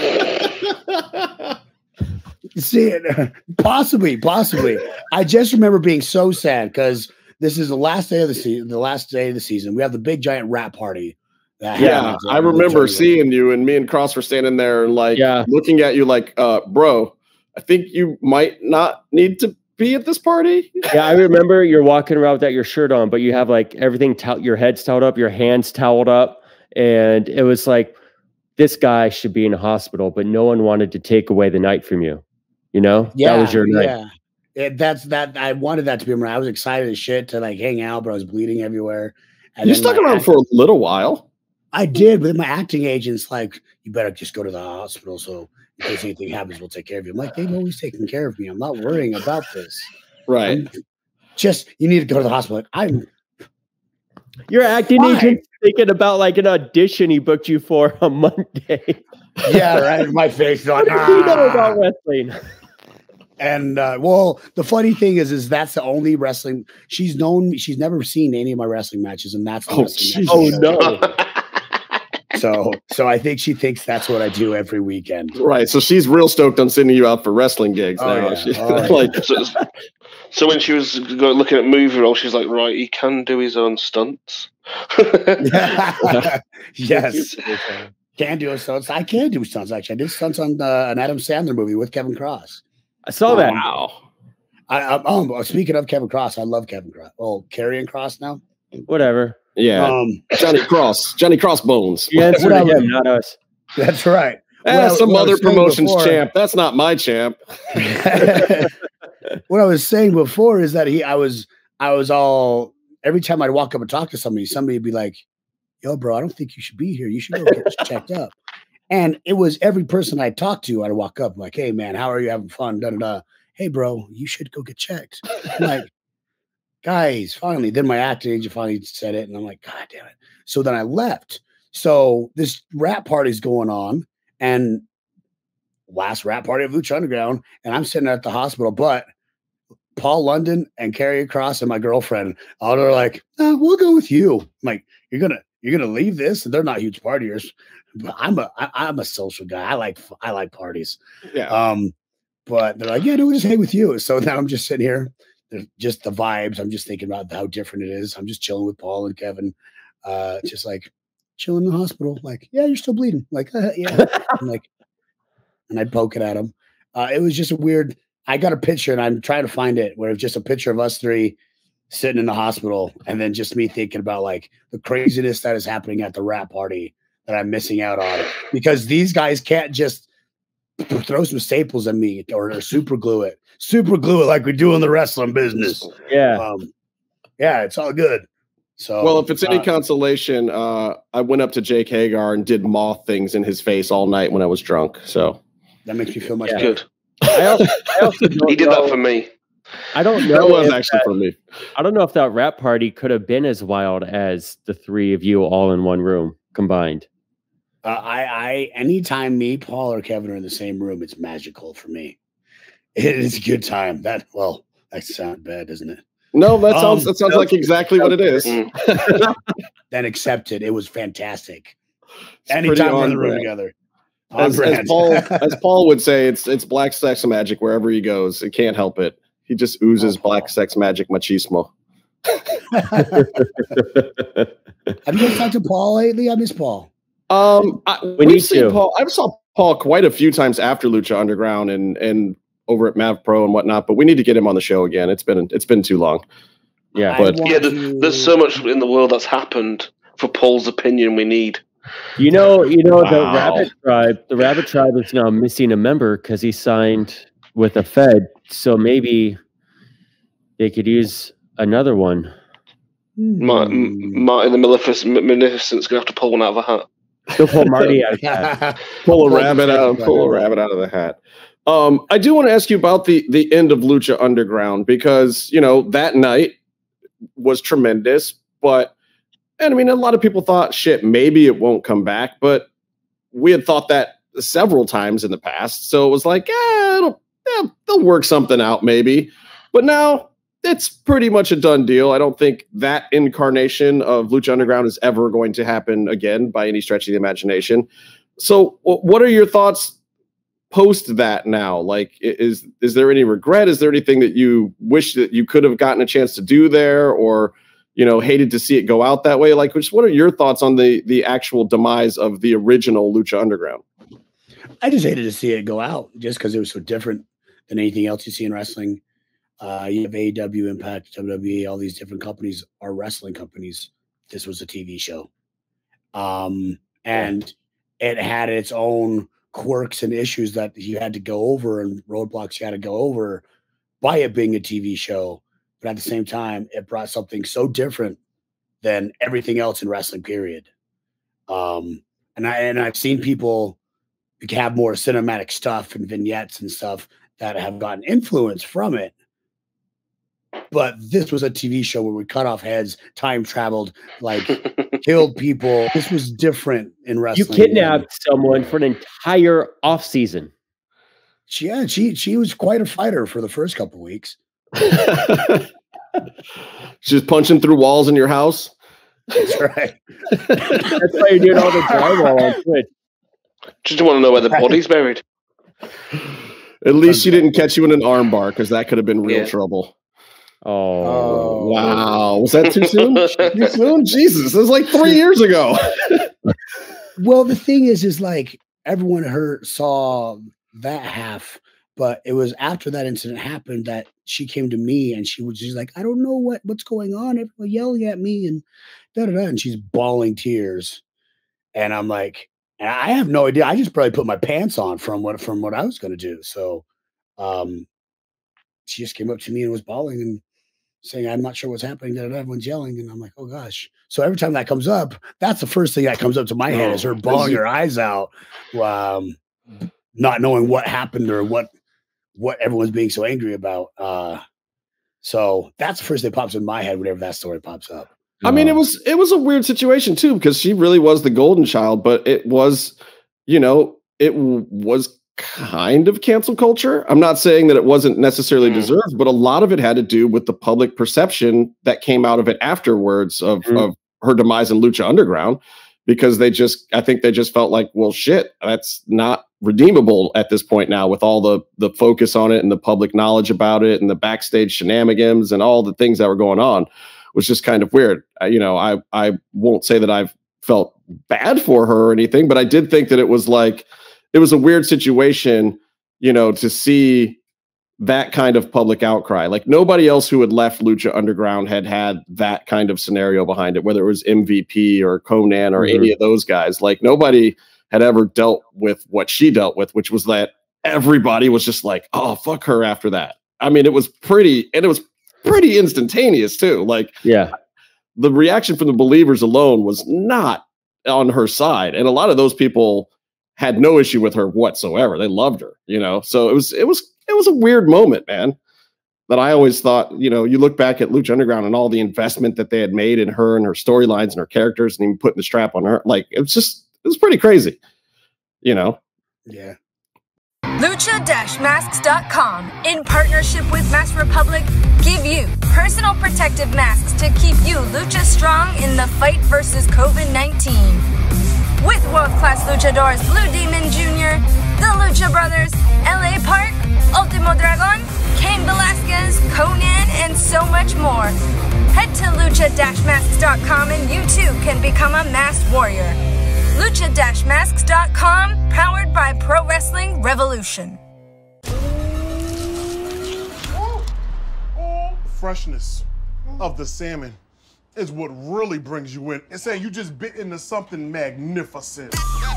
See, possibly. I just remember being so sad because this is the last day of the season. We have the big giant rap party. Yeah, I remember seeing you, and me and Cross were standing there and looking at you like, bro, I think you might not need to be at this party. Yeah, I remember you're walking around without your shirt on, but you have like everything, your head's toweled up, your hands toweled up. And it was like, this guy should be in a hospital, but no one wanted to take away the night from you. You know? Yeah, that was your night. Yeah. I wanted that to be I was excited as shit to like hang out, but I was bleeding everywhere. And you stuck around for a little while. I did, but my acting agent's like, you better just go to the hospital. So in case anything happens, we'll take care of you. I'm like, they've always taken care of me. I'm not worrying about this. Right. You need to go to the hospital. Like, Your acting fine. agent's thinking about like an audition he booked you for on Monday. Yeah, right. My face. Like, What does he know about wrestling? And well, the funny thing is that's the only wrestling she's known. She's never seen any of my wrestling matches, and that's the wrestling matches. no! So I think she thinks that's what I do every weekend. Right. So she's real stoked on sending you out for wrestling gigs now. So when she was looking at movie roles, she's like, right, he can do his own stunts. Yes. Can do stunts. I can do stunts, actually. I did stunts on an Adam Sandler movie with Kevin Cross. I saw that. Wow. Speaking of Kevin Cross, I love Kevin Cross. Well, Karrion Cross now. Whatever. Yeah. Johnny Crossbones. You answer to him, not us. That's right. Some other promotions champ. That's not my champ. What I was saying before is that I was all, every time I'd walk up and talk to somebody would be like, yo, bro, I don't think you should be here. You should go get checked up. And it was every person I talked to, I'd walk up like, hey, man, how are you having fun? Da, da, da. Hey, bro, you should go get checked. I'm like, guys, finally. Then my acting agent finally said it. And I'm like, God damn it. So then I left. So this rap party's going on. And last rap party of Lucha Underground. And I'm sitting at the hospital. But Paul London and Karrion Cross and my girlfriend, all are like, we'll go with you. I'm like, you're gonna leave this? And they're not huge partiers. But I'm a social guy. I like parties. Yeah. But they're like, yeah, we'll just hang with you. So now I'm just sitting here. There's just the vibes. I'm just thinking about how different it is. I'm just chilling with Paul and Kevin, just like chilling in the hospital. Like, yeah, you're still bleeding. Like, yeah. I'm like, and I'd poke it at him. It was just a weird. I got a picture, and I'm trying to find it, where it's just a picture of us three sitting in the hospital, and then just me thinking about like the craziness that is happening at the rap party that I'm missing out on, because these guys can't just throw some staples at me or super glue it like we do in the wrestling business. Yeah. Yeah, it's all good. So, well, if it's any consolation, I went up to Jake Hagar and did moth things in his face all night when I was drunk. So that makes me feel much good. I also he did that for me. I don't know. That was actually for me. I don't know if that rap party could have been as wild as the three of you all in one room combined. Anytime me, Paul, or Kevin are in the same room, it's magical for me. It is a good time. That sounds bad, doesn't it? No, that sounds like exactly what it is. Then accept it. It was fantastic. Anytime we're in the room together. As Paul would say, it's black sex magic wherever he goes. It can't help it. He just oozes black sex magic machismo. Have you guys talked to Paul lately? I miss Paul. We need to. Paul. I saw Paul quite a few times after Lucha Underground and over at Mav Pro and whatnot, but we need to get him on the show again. It's been too long. Yeah, but there's so much in the world that's happened for Paul's opinion we need. The Rabbit Tribe is now missing a member because he signed with a Fed. So maybe they could use another one. Marty the Magnificent's gonna have to pull one out of a hat. He'll pull Marty out of the hat. Pull a rabbit out of the hat. I do want to ask you about the end of Lucha Underground, because that night was tremendous, and I mean, a lot of people thought, shit, maybe it won't come back, but we had thought that several times in the past. So it was like, they'll work something out maybe. But now it's pretty much a done deal. I don't think that incarnation of Lucha Underground is ever going to happen again by any stretch of the imagination. So what are your thoughts post that now? Like, is there any regret? Is there anything that you wish that you could have gotten a chance to do there, or hated to see it go out that way? Like, what are your thoughts on the actual demise of the original Lucha Underground? I just hated to see it go out just because it was so different than anything else you see in wrestling. You have AEW, Impact, WWE, all these different companies are wrestling companies. This was a TV show. And it had its own quirks and issues that you had to go over and roadblocks you had to go over by it being a TV show. But at the same time, it brought something so different than everything else in wrestling, period. And I've seen people have more cinematic stuff and vignettes and stuff that have gotten influence from it. But this was a TV show where we cut off heads, time traveled, like killed people. This was different in wrestling. You kidnapped someone for an entire off season. Yeah, she was quite a fighter for the first couple of weeks. She's punching through walls in your house. That's right. That's why you're doing all the drywall on Twitch. Just want to know where the body's buried. At least she didn't catch you in an arm bar, because that could have been real trouble. Oh, wow. Was that too soon? Too soon? Jesus, it was like 3 years ago. Well, the thing is like everyone saw that half, but it was after that incident happened that she came to me and she's like, I don't know what's going on. Everyone yelling at me and da-da-da. And she's bawling tears. And I'm like, I have no idea. I just probably put my pants on from what I was going to do. So she just came up to me and was bawling and saying, I'm not sure what's happening. Da-da-da. Everyone's yelling. And I'm like, oh gosh. So every time that comes up, that's the first thing that comes up to my head is her bawling her eyes out. Not knowing what happened or what everyone's being so angry about. So that's the first thing that pops in my head whenever that story pops up. I mean, it was a weird situation too, because she really was the golden child, but it was, it was kind of cancel culture. I'm not saying that it wasn't necessarily deserved, but a lot of it had to do with the public perception that came out of it afterwards of her demise in Lucha Underground, because I think they just felt like, well, shit, that's not redeemable at this point now, with all the focus on it and the public knowledge about it and the backstage shenanigans and all the things that were going on, was just kind of weird. I won't say that I've felt bad for her or anything, but I did think that it was a weird situation, to see that kind of public outcry. Like nobody else who had left Lucha Underground had that kind of scenario behind it, whether it was MVP or Conan or any of those guys. Like nobody had ever dealt with what she dealt with, which was that everybody was just like, oh, fuck her after that. I mean, it was pretty instantaneous too. Like, yeah, the reaction from the believers alone was not on her side. And a lot of those people had no issue with her whatsoever. They loved her, so it was a weird moment, man, that I always thought, you look back at Lucha Underground and all the investment that they had made in her and her storylines and her characters and even putting the strap on her. Like, it was pretty crazy, Yeah. Lucha-masks.com, in partnership with Mask Republic, give you personal protective masks to keep you Lucha strong in the fight versus COVID-19. With world-class luchadors Blue Demon Jr., the Lucha Brothers, LA Park, Ultimo Dragon, Cain Velasquez, Conan, and so much more. Head to lucha-masks.com and you too can become a masked warrior. Lucha-masks.com, powered by Pro Wrestling Revolution. Freshness of the salmon is what really brings you in. It's saying you just bit into something magnificent.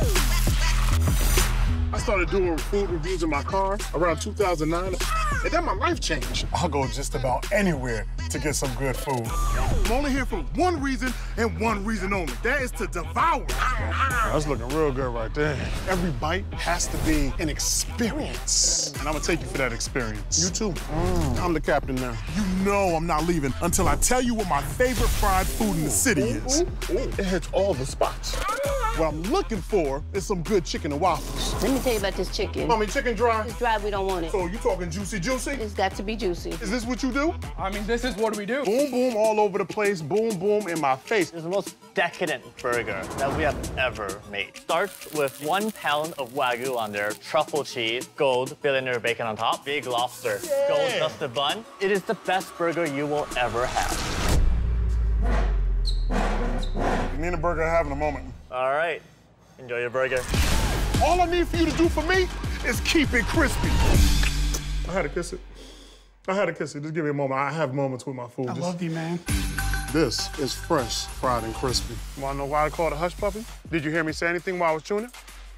I started doing food reviews in my car around 2009, and then my life changed. I'll go just about anywhere to get some good food. I'm only here for one reason and one reason only. That is to devour. That's looking real good right there. Every bite has to be an experience, and I'm gonna take you for that experience. You too. I'm the captain now. You know I'm not leaving until I tell you what my favorite fried food in the city is. It hits all the spots. What I'm looking for is some good chicken and waffles. Let me tell you about this chicken. Mommy, chicken dry? It's dry, we don't want it. So you talking juicy? It's got to be juicy. Is this what you do? I mean, this is what we do. Boom, boom all over the place, boom, boom in my face. It's the most decadent burger that we have ever made. Starts with 1 pound of Wagyu on there, truffle cheese, gold, billionaire bacon on top, big lobster, gold dusted bun. It is the best burger you will ever have. Me and the burger are having a moment. All right, enjoy your burger. All I need for you to do for me is keep it crispy. I had to kiss it. Just give me a moment. I have moments with my food. I love you, man. This is fresh, fried, and crispy. You wanna know why I call it a hush puppy? Did you hear me say anything while I was chewing it?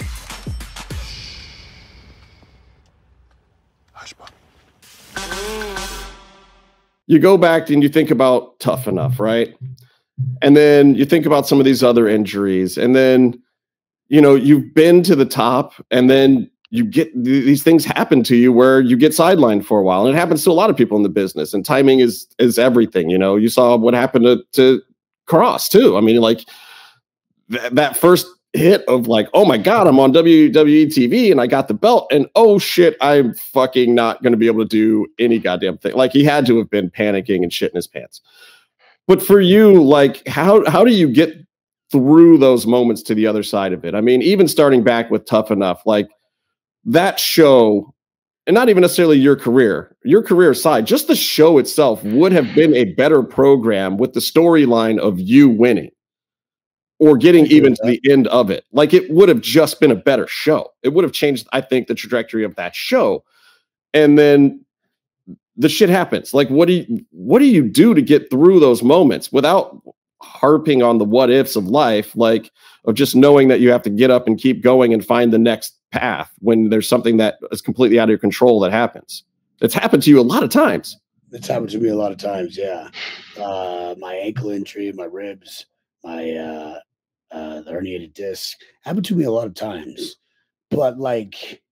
Hush puppy. You go back and you think about Tough Enough, right? And then you think about some of these other injuries, and then, you know, you've been to the top, and then you get these things happen to you where you get sidelined for a while. And it happens to a lot of people in the business, and timing is everything. You know, you saw what happened to Casaus too. I mean, like that first hit of like, oh my God, I'm on WWE TV and I got the belt, and oh shit, I'm fucking not going to be able to do any goddamn thing. Like, he had to have been panicking and shitting his pants. But for you, like, how do you get through those moments to the other side of it? I mean, even starting back with Tough Enough, like that show, and not even necessarily your career aside, just the show itself would have been a better program with the storyline of you winning or getting even to the end of it. Like, it would have just been a better show. It would have changed, I think, the trajectory of that show. And then the shit happens. Like, what do you do to get through those moments without harping on the what ifs of life, like of just knowing that you have to get up and keep going and find the next path when there's something that is completely out of your control that happens? It's happened to you a lot of times. It's happened to me a lot of times. Yeah. My ankle injury, my ribs, my, the herniated disc happened to me a lot of times. But like,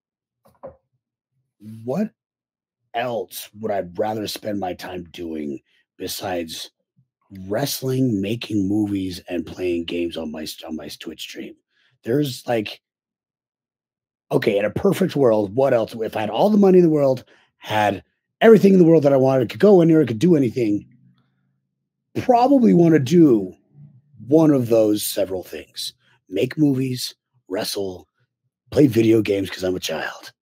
what else would I rather spend my time doing besides wrestling, making movies, and playing games on my Twitch stream? There's like, okay, in a perfect world, what else? If I had all the money in the world, had everything in the world that I wanted, could go anywhere, could do anything, probably want to do one of those several things: make movies, wrestle, play video games because I'm a child.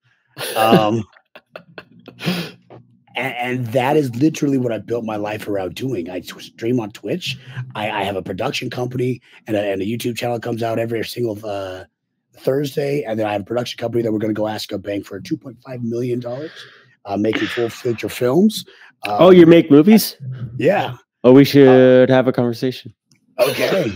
And that is literally what I built my life around doing. I stream on Twitch. I have a production company, and a YouTube channel comes out every single Thursday. And then I have a production company that we're going to go ask a bank for $2.5 million, making full feature films. Oh, you make movies? Yeah. Oh, we should have a conversation. Okay.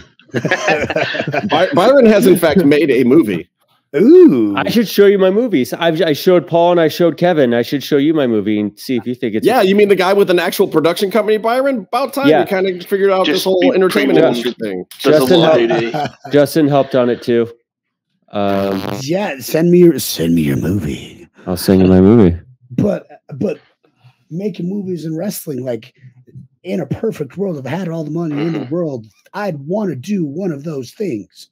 Byron has in fact made a movie. Ooh. I should show you my movies. I showed Paul and I showed Kevin. I should show you my movie and see if you think it's... Yeah, you mean the guy with an actual production company, Byron? About time you kind of figured out this whole entertainment industry thing. Justin helped on it too. Yeah, send me your movie. I'll send you my movie. But making movies and wrestling, like, in a perfect world, if I had all the money in the world, I'd want to do one of those things.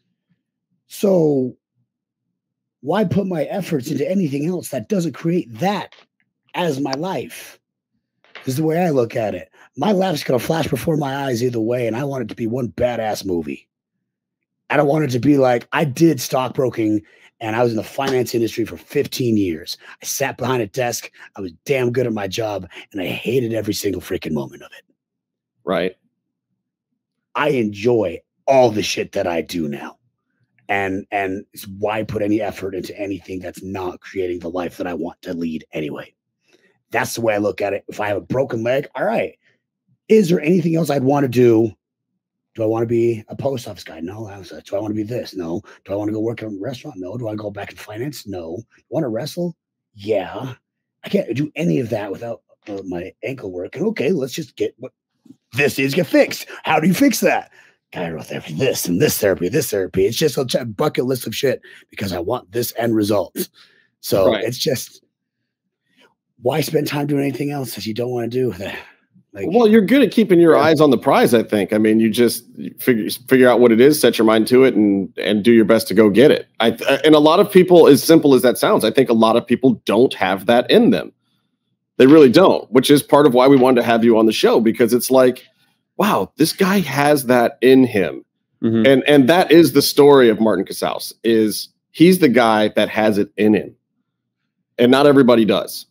So why put my efforts into anything else that doesn't create that as my life? This is the way I look at it. My life's going to flash before my eyes either way, and I want it to be one badass movie. I don't want it to be like, I did stockbroking and I was in the finance industry for 15 years. I sat behind a desk. I was damn good at my job, and I hated every single freaking moment of it. Right. I enjoy all the shit that I do now. And why put any effort into anything that's not creating the life that I want to lead anyway? That's the way I look at it. If I have a broken leg, all right. Is there anything else I'd want to do? Do I want to be a post office guy? No. Do I want to be this? No. Do I want to go work in a restaurant? No. Do I go back in finance? No. Want to wrestle? Yeah. I can't do any of that without my ankle working. Okay, let's just get what this is, get fixed. How do you fix that? Chirotherapy, this and this therapy, this therapy. It's just a bucket list of shit because I want this end result. So It's just, why spend time doing anything else if you don't want to do that? Like, well, you're good at keeping your eyes on the prize, I think. I mean, you just figure out what it is, set your mind to it, and do your best to go get it. And a lot of people, as simple as that sounds, I think a lot of people don't have that in them. They really don't, which is part of why we wanted to have you on the show, because it's like, wow, this guy has that in him. Mm-hmm. And that is the story of Martin Casaus, is he's the guy that has it in him. And not everybody does.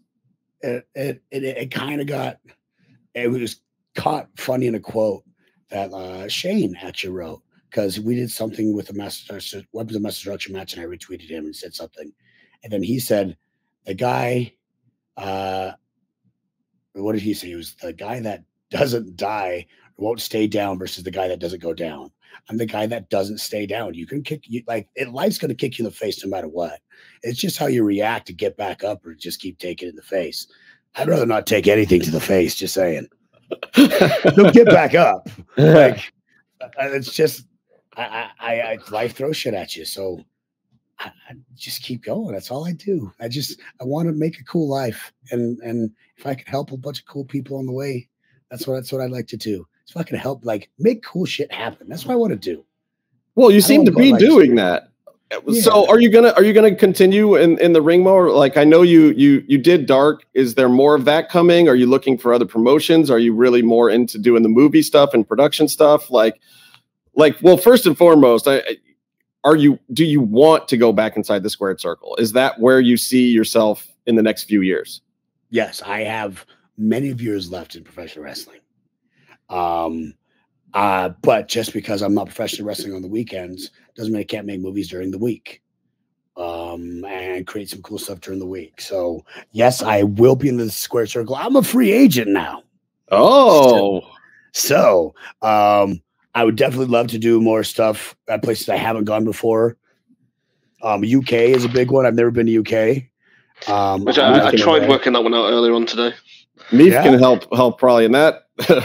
It kind of got... It was caught funny in a quote that Shane actually wrote, because we did something with the weapons of mass destruction match, and I retweeted him and said something, and then he said, the guy, what did he say? He was the guy that doesn't die or won't stay down versus the guy that doesn't go down. I'm the guy that doesn't stay down. You can kick you, like, life's going to kick you in the face no matter what. It's just how you react to get back up or just keep taking it in the face. I'd rather not take anything to the face, just saying. Don't get back up. Like, it's just life throws shit at you. So I just keep going. That's all I do. I want to make a cool life. And if I can help a bunch of cool people on the way, that's what I'd like to do. If I can help, like, make cool shit happen. That's what I want to do. Well, you seem to be doing that. Yeah. So are you gonna continue in the ring more? Like, I know you did Dark. Is there more of that coming? Are you looking for other promotions? Are you really more into doing the movie stuff and production stuff? Like, well, first and foremost, do you want to go back inside the squared circle? Is that where you see yourself in the next few years? Yes, I have many years left in professional wrestling. But just because I'm not professional wrestling on the weekends doesn't mean I can't make movies during the week. And create some cool stuff during the week. So yes, I will be in the squared circle. I'm a free agent now. Oh, so I would definitely love to do more stuff at places I haven't gone before. UK is a big one. I've never been to UK. Which I tried working that one out earlier on today. Meef can help probably in that.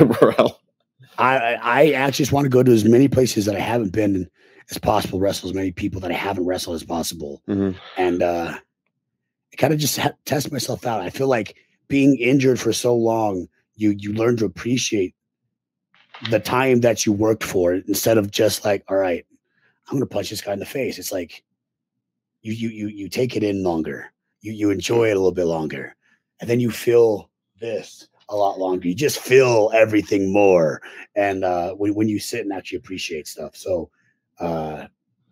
I actually just want to go to as many places that I haven't been as possible, wrestle as many people that I haven't wrestled as possible. Mm-hmm. And kind of just test myself out. I feel like being injured for so long, you learn to appreciate the time that you worked for it instead of just like, all right, I'm going to punch this guy in the face. It's like you take it in longer. You enjoy it a little bit longer. And then you feel this a lot longer. You just feel everything more. And when you sit and actually appreciate stuff. So I'm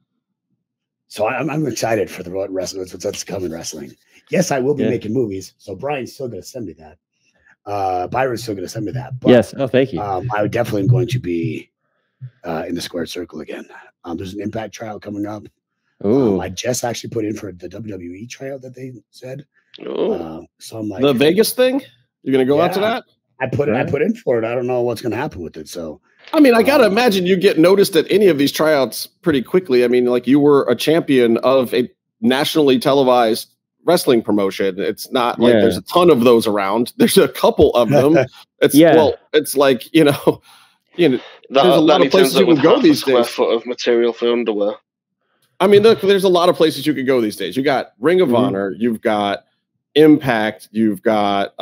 excited for the wrestling. What's coming wrestling. Yes, I will be making movies. So Brian's still going to send me that. Byron's still going to send me that. But, yes. Oh, thank you. I definitely am going to be in the squared circle again. There's an Impact tryout coming up. I just actually put in for the WWE tryout that they said. So I'm like, the Vegas thing. You're going to go out to that? I put in for it. I don't know what's going to happen with it. So, I mean, I got to imagine you get noticed at any of these tryouts pretty quickly. I mean, like, you were a champion of a nationally televised wrestling promotion. It's not like there's a ton of those around. There's a couple of them. Well, it's like, there's a lot of places you can go these days. Foot of material for underwear. I mean, look, there's a lot of places you could go these days. You got Ring of Honor, you've got Impact, you've got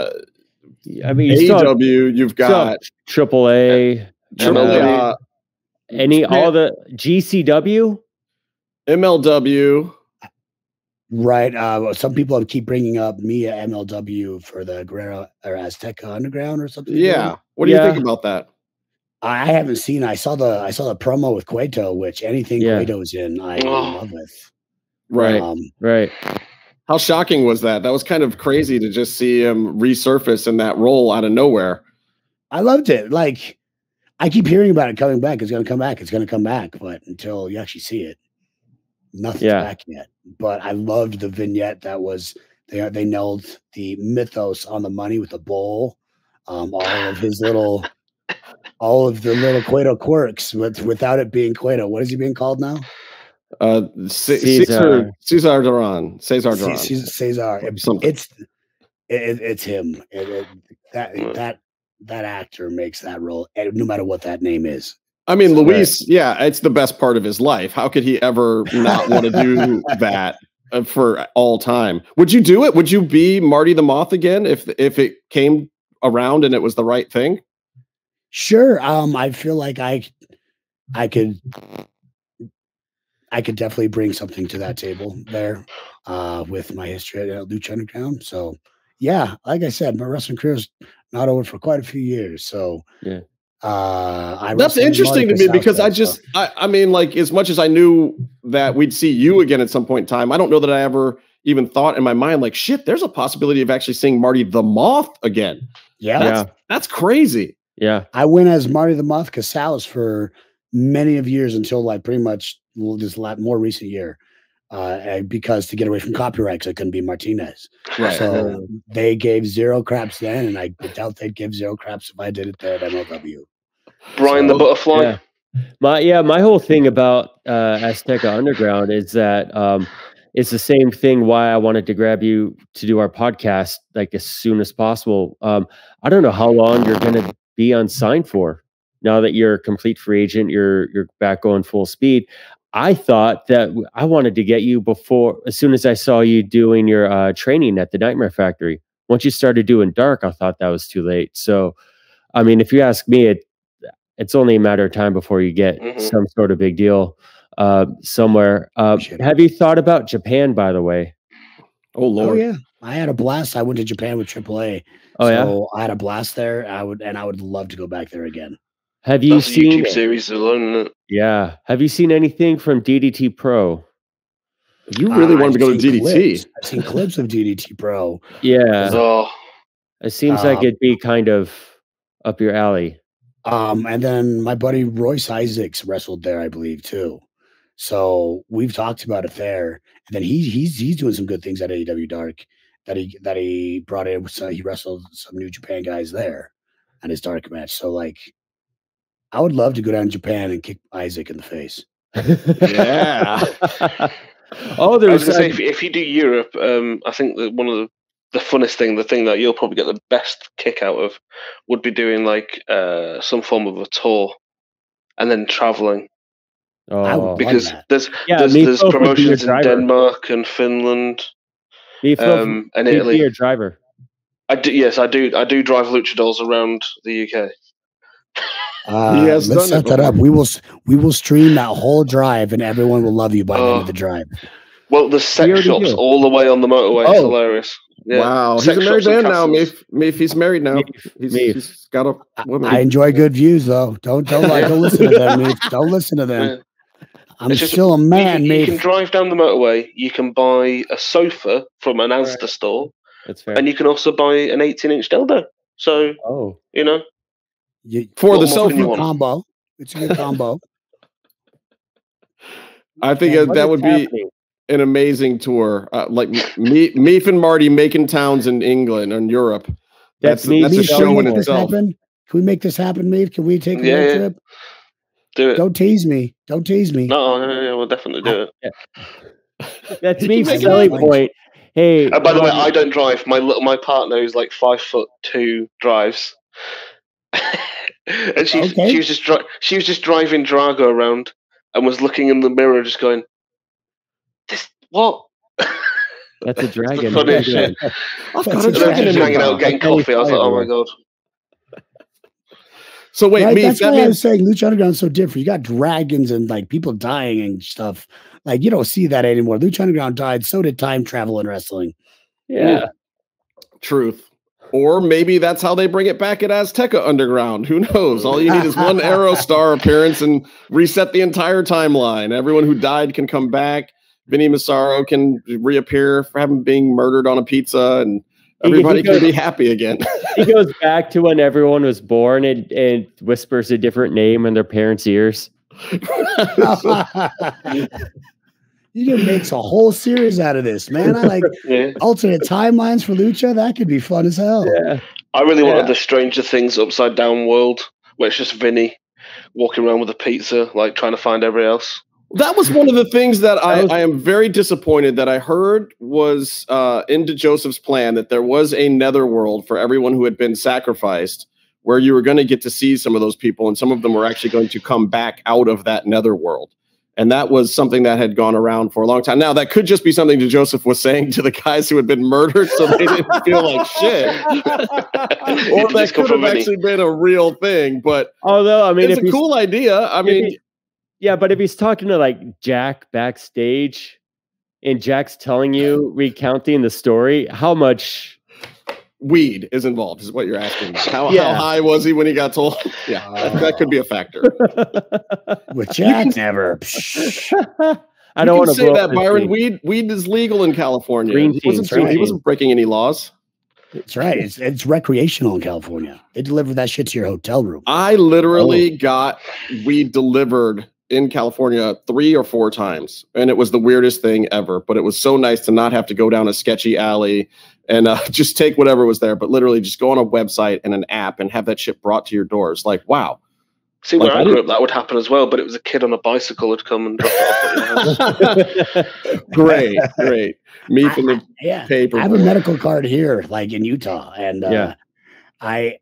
AEW, you've got AAA, all the GCW, MLW. Right. Some people keep bringing up Mia MLW for the Guerrero or Azteca Underground or something. Yeah. What do you think about that? I haven't seen. I saw the promo with Cueto, which anything Cueto's in, I'm in love with. Right. Right. How shocking was that? That was kind of crazy to just see him resurface in that role out of nowhere. I loved it. Like, I keep hearing about it coming back. It's going to come back. It's going to come back. But until you actually see it, nothing's back yet. But I loved the vignette that was they nailed the mythos on the money with the bowl. All of the little Cueto quirks without it being Cueto. What is he being called now? Cesar Duran. Cesar. It's him. That actor makes that role, no matter what that name is. I mean, Luis, it's the best part of his life. How could he ever not want to do that for all time? Would you do it? Would you be Marty the Moth again if it came around and it was the right thing? Sure. I feel like I could definitely bring something to that table there with my history at Lucha Underground. So, yeah, like I said, my wrestling career is not over for quite a few years. So, that's interesting to me because I mean, like, as much as I knew that we'd see you again at some point in time, I don't know that I ever even thought in my mind, like, shit, there's a possibility of actually seeing Marty the Moth again. That's crazy. Yeah. I went as Marty the Moth Casaus for many of years until like pretty much this more recent year, because to get away from copyright, I couldn't be Martinez. Right. So they gave zero craps then, and I doubt they'd give zero craps if I did it there at MLW. Brian the Butterfly. My whole thing about Azteca Underground is that it's the same thing why I wanted to grab you to do our podcast like as soon as possible. I don't know how long you're going to be unsigned for. now that you're a complete free agent, you're back going full speed. I thought that I wanted to get you as soon as I saw you doing your training at the Nightmare Factory. Once you started doing dark, I thought that was too late. So, I mean, if you ask me, it's only a matter of time before you get some sort of big deal somewhere. Have you thought about Japan, by the way? Oh, Lord. Oh, yeah. I had a blast. I went to Japan with AAA. Oh, so I had a blast there. I would love to go back there again. Have you That's seen a YouTube series alone, isn't it? Yeah. Have you seen anything from DDT Pro? You really wanted to go to DDT. Clips. I've seen clips of DDT Pro. Yeah. Oh, It seems like it'd be kind of up your alley. And then my buddy Royce Isaacs wrestled there, I believe, too. So we've talked about it there. And then he's doing some good things at AEW Dark that he brought in. So he wrestled some New Japan guys there at his Dark match. So like, I would love to go down to Japan and kick Isaac in the face. Yeah. Oh, I was there's going to say, if you do Europe, I think that one of the funnest thing, the thing that you'll probably get the best kick out of, would be doing like some form of a tour and then traveling. Because there's promotions in Denmark and Finland and Italy. Your driver. I do drive luchadors around the UK. Let's set that up. We will stream that whole drive, and everyone will love you by the end of the drive. Well, the sex shops all the way on the motorway. It's hilarious. Yeah. Wow, he's a married man now. Meef, he's married now. He's got a woman. I enjoy good views, though. Don't listen to them, Meef. Don't listen to them. Yeah. I'm still a man, You can drive down the motorway. You can buy a sofa from an Asda store. That's fair. And you can also buy an 18-inch dildo. So, you know. For the sofa combo. It's a good combo. I think that would be an amazing tour. Like Meef and Marty making towns in England and Europe. That's a show in itself. Can we make this happen, Meef? Can we take a road trip? Do it. Don't tease me. Don't tease me. No, we'll definitely do it. That's Meef's selling point. Hey, by the way, I don't drive. My partner who's like 5'2" drives. And she was just driving Drago around and was looking in the mirror, just going, "This what?" That's a dragon. Funny shit. Hanging out, getting coffee. I was like, "Oh my god." So wait, right? Meef, that's why I was saying Lucha Underground's so different. You got dragons and like people dying and stuff. Like you don't see that anymore. Lucha Underground died. So did time travel in wrestling. Yeah, truth. Or maybe that's how they bring it back at Azteca Underground. Who knows? All you need is one Aerostar appearance and reset the entire timeline. Everyone who died can come back. Vinny Massaro can reappear for having being murdered on a pizza, and everybody can be happy again. He goes back to when everyone was born and whispers a different name in their parents' ears. You can make a whole series out of this, man. I like alternate timelines for Lucha. That could be fun as hell. Yeah. I really wanted the Stranger Things upside down world where it's just Vinny walking around with a pizza, like trying to find everybody else. That was one of the things that I am very disappointed that I heard was into Joseph's plan, that there was a netherworld for everyone who had been sacrificed, where you were going to get to see some of those people, and some of them were actually going to come back out of that netherworld. And that was something that had gone around for a long time. Now, that could just be something that Joseph was saying to the guys who had been murdered so they didn't feel like shit. Or that could have actually been a real thing. But although, I mean, it's a cool idea. I mean, yeah, but if he's talking to like Jack backstage and Jack's telling you, recounting the story, how much weed is involved is what you're asking. How high was he when he got told? Yeah, that could be a factor. With Jack, never. I don't want to say that, Byron. Weed is legal in California. He wasn't breaking any laws. That's right. It's recreational in California. They deliver that shit to your hotel room. I literally got weed delivered in California 3 or 4 times, and it was the weirdest thing ever. But it was so nice to not have to go down a sketchy alley and just take whatever was there, but literally just go on a website and an app and have that shit brought to your doors. Like, wow. See, where I grew up, that would happen as well, but it was a kid on a bicycle who'd come and drop it off at your house. Great. Me from the paper. I have a medical card here, like in Utah, and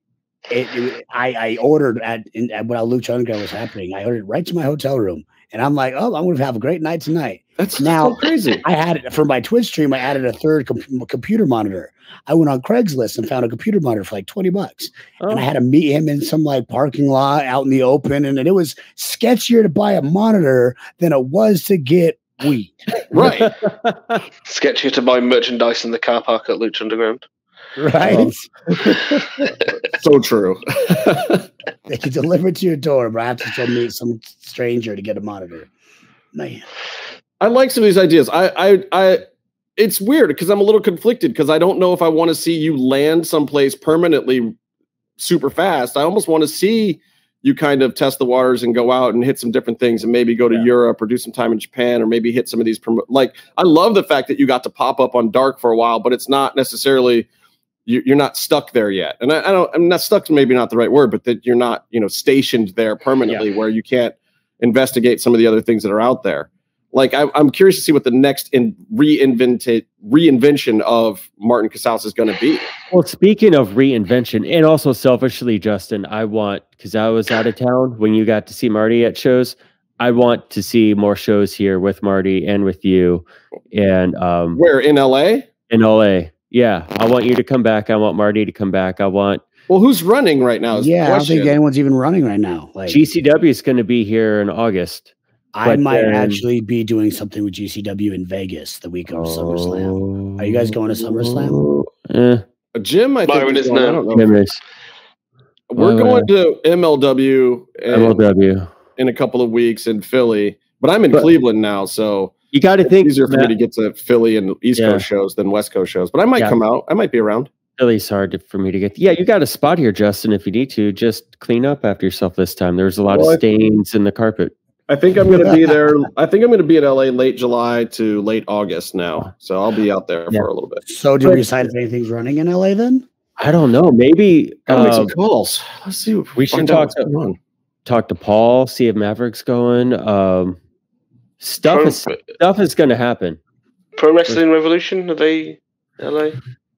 I ordered while Lucha Underground was happening. I ordered right to my hotel room, and I'm like, oh, I'm going to have a great night tonight. That's now so crazy. I had it for my Twitch stream. I added a third computer monitor. I went on Craigslist and found a computer monitor for like $20, and I had to meet him in some like parking lot out in the open, and it was sketchier to buy a monitor than it was to get weed. Right. Sketchier to buy merchandise in the car park at Lucha Underground. Right. So true. They can deliver it to your door, but I have to go meet some stranger to get a monitor. Man. I like some of these ideas. It's weird because I'm a little conflicted because I don't know if I want to see you land someplace permanently super fast. I almost want to see you kind of test the waters and go out and hit some different things and maybe go to Europe or do some time in Japan or maybe hit some of these. Like, I love the fact that you got to pop up on Dark for a while, but it's not necessarily, you're not stuck there yet. And I'm not stuck, maybe not the right word, but that you're not, stationed there permanently where you can't investigate some of the other things that are out there. Like, I'm curious to see what the next reinvention of Martin Casaus is going to be. Well, speaking of reinvention, and also selfishly, Justin, because I was out of town when you got to see Marty at shows, I want to see more shows here with Marty and with you. And where, in LA? In LA, yeah. I want you to come back. I want Marty to come back. Well, who's running right now? I don't think anyone's even running right now. Like, GCW is going to be here in August. I might actually be doing something with GCW in Vegas the week of SummerSlam. Are you guys going to SummerSlam? Jim, I think Byron is I don't know. We're going to MLW in a couple of weeks in Philly, but I'm in Cleveland now, so you got to think it's easier for me to get to Philly and East Coast shows than West Coast shows. But I might come out. I might be around. Philly's hard for me to get. Yeah, you got a spot here, Justin. If you need to, just clean up after yourself this time. There's a lot of stains in the carpet. I think I'm going to be there. I think I'm going to be in LA late July to late August now. So I'll be out there for a little bit. So do we decide if anything's running in LA then? I don't know. Maybe make some calls. Let's see. We should talk to Paul, see if Maverick's going. Stuff is going to happen. Pro Wrestling Revolution, are they LA?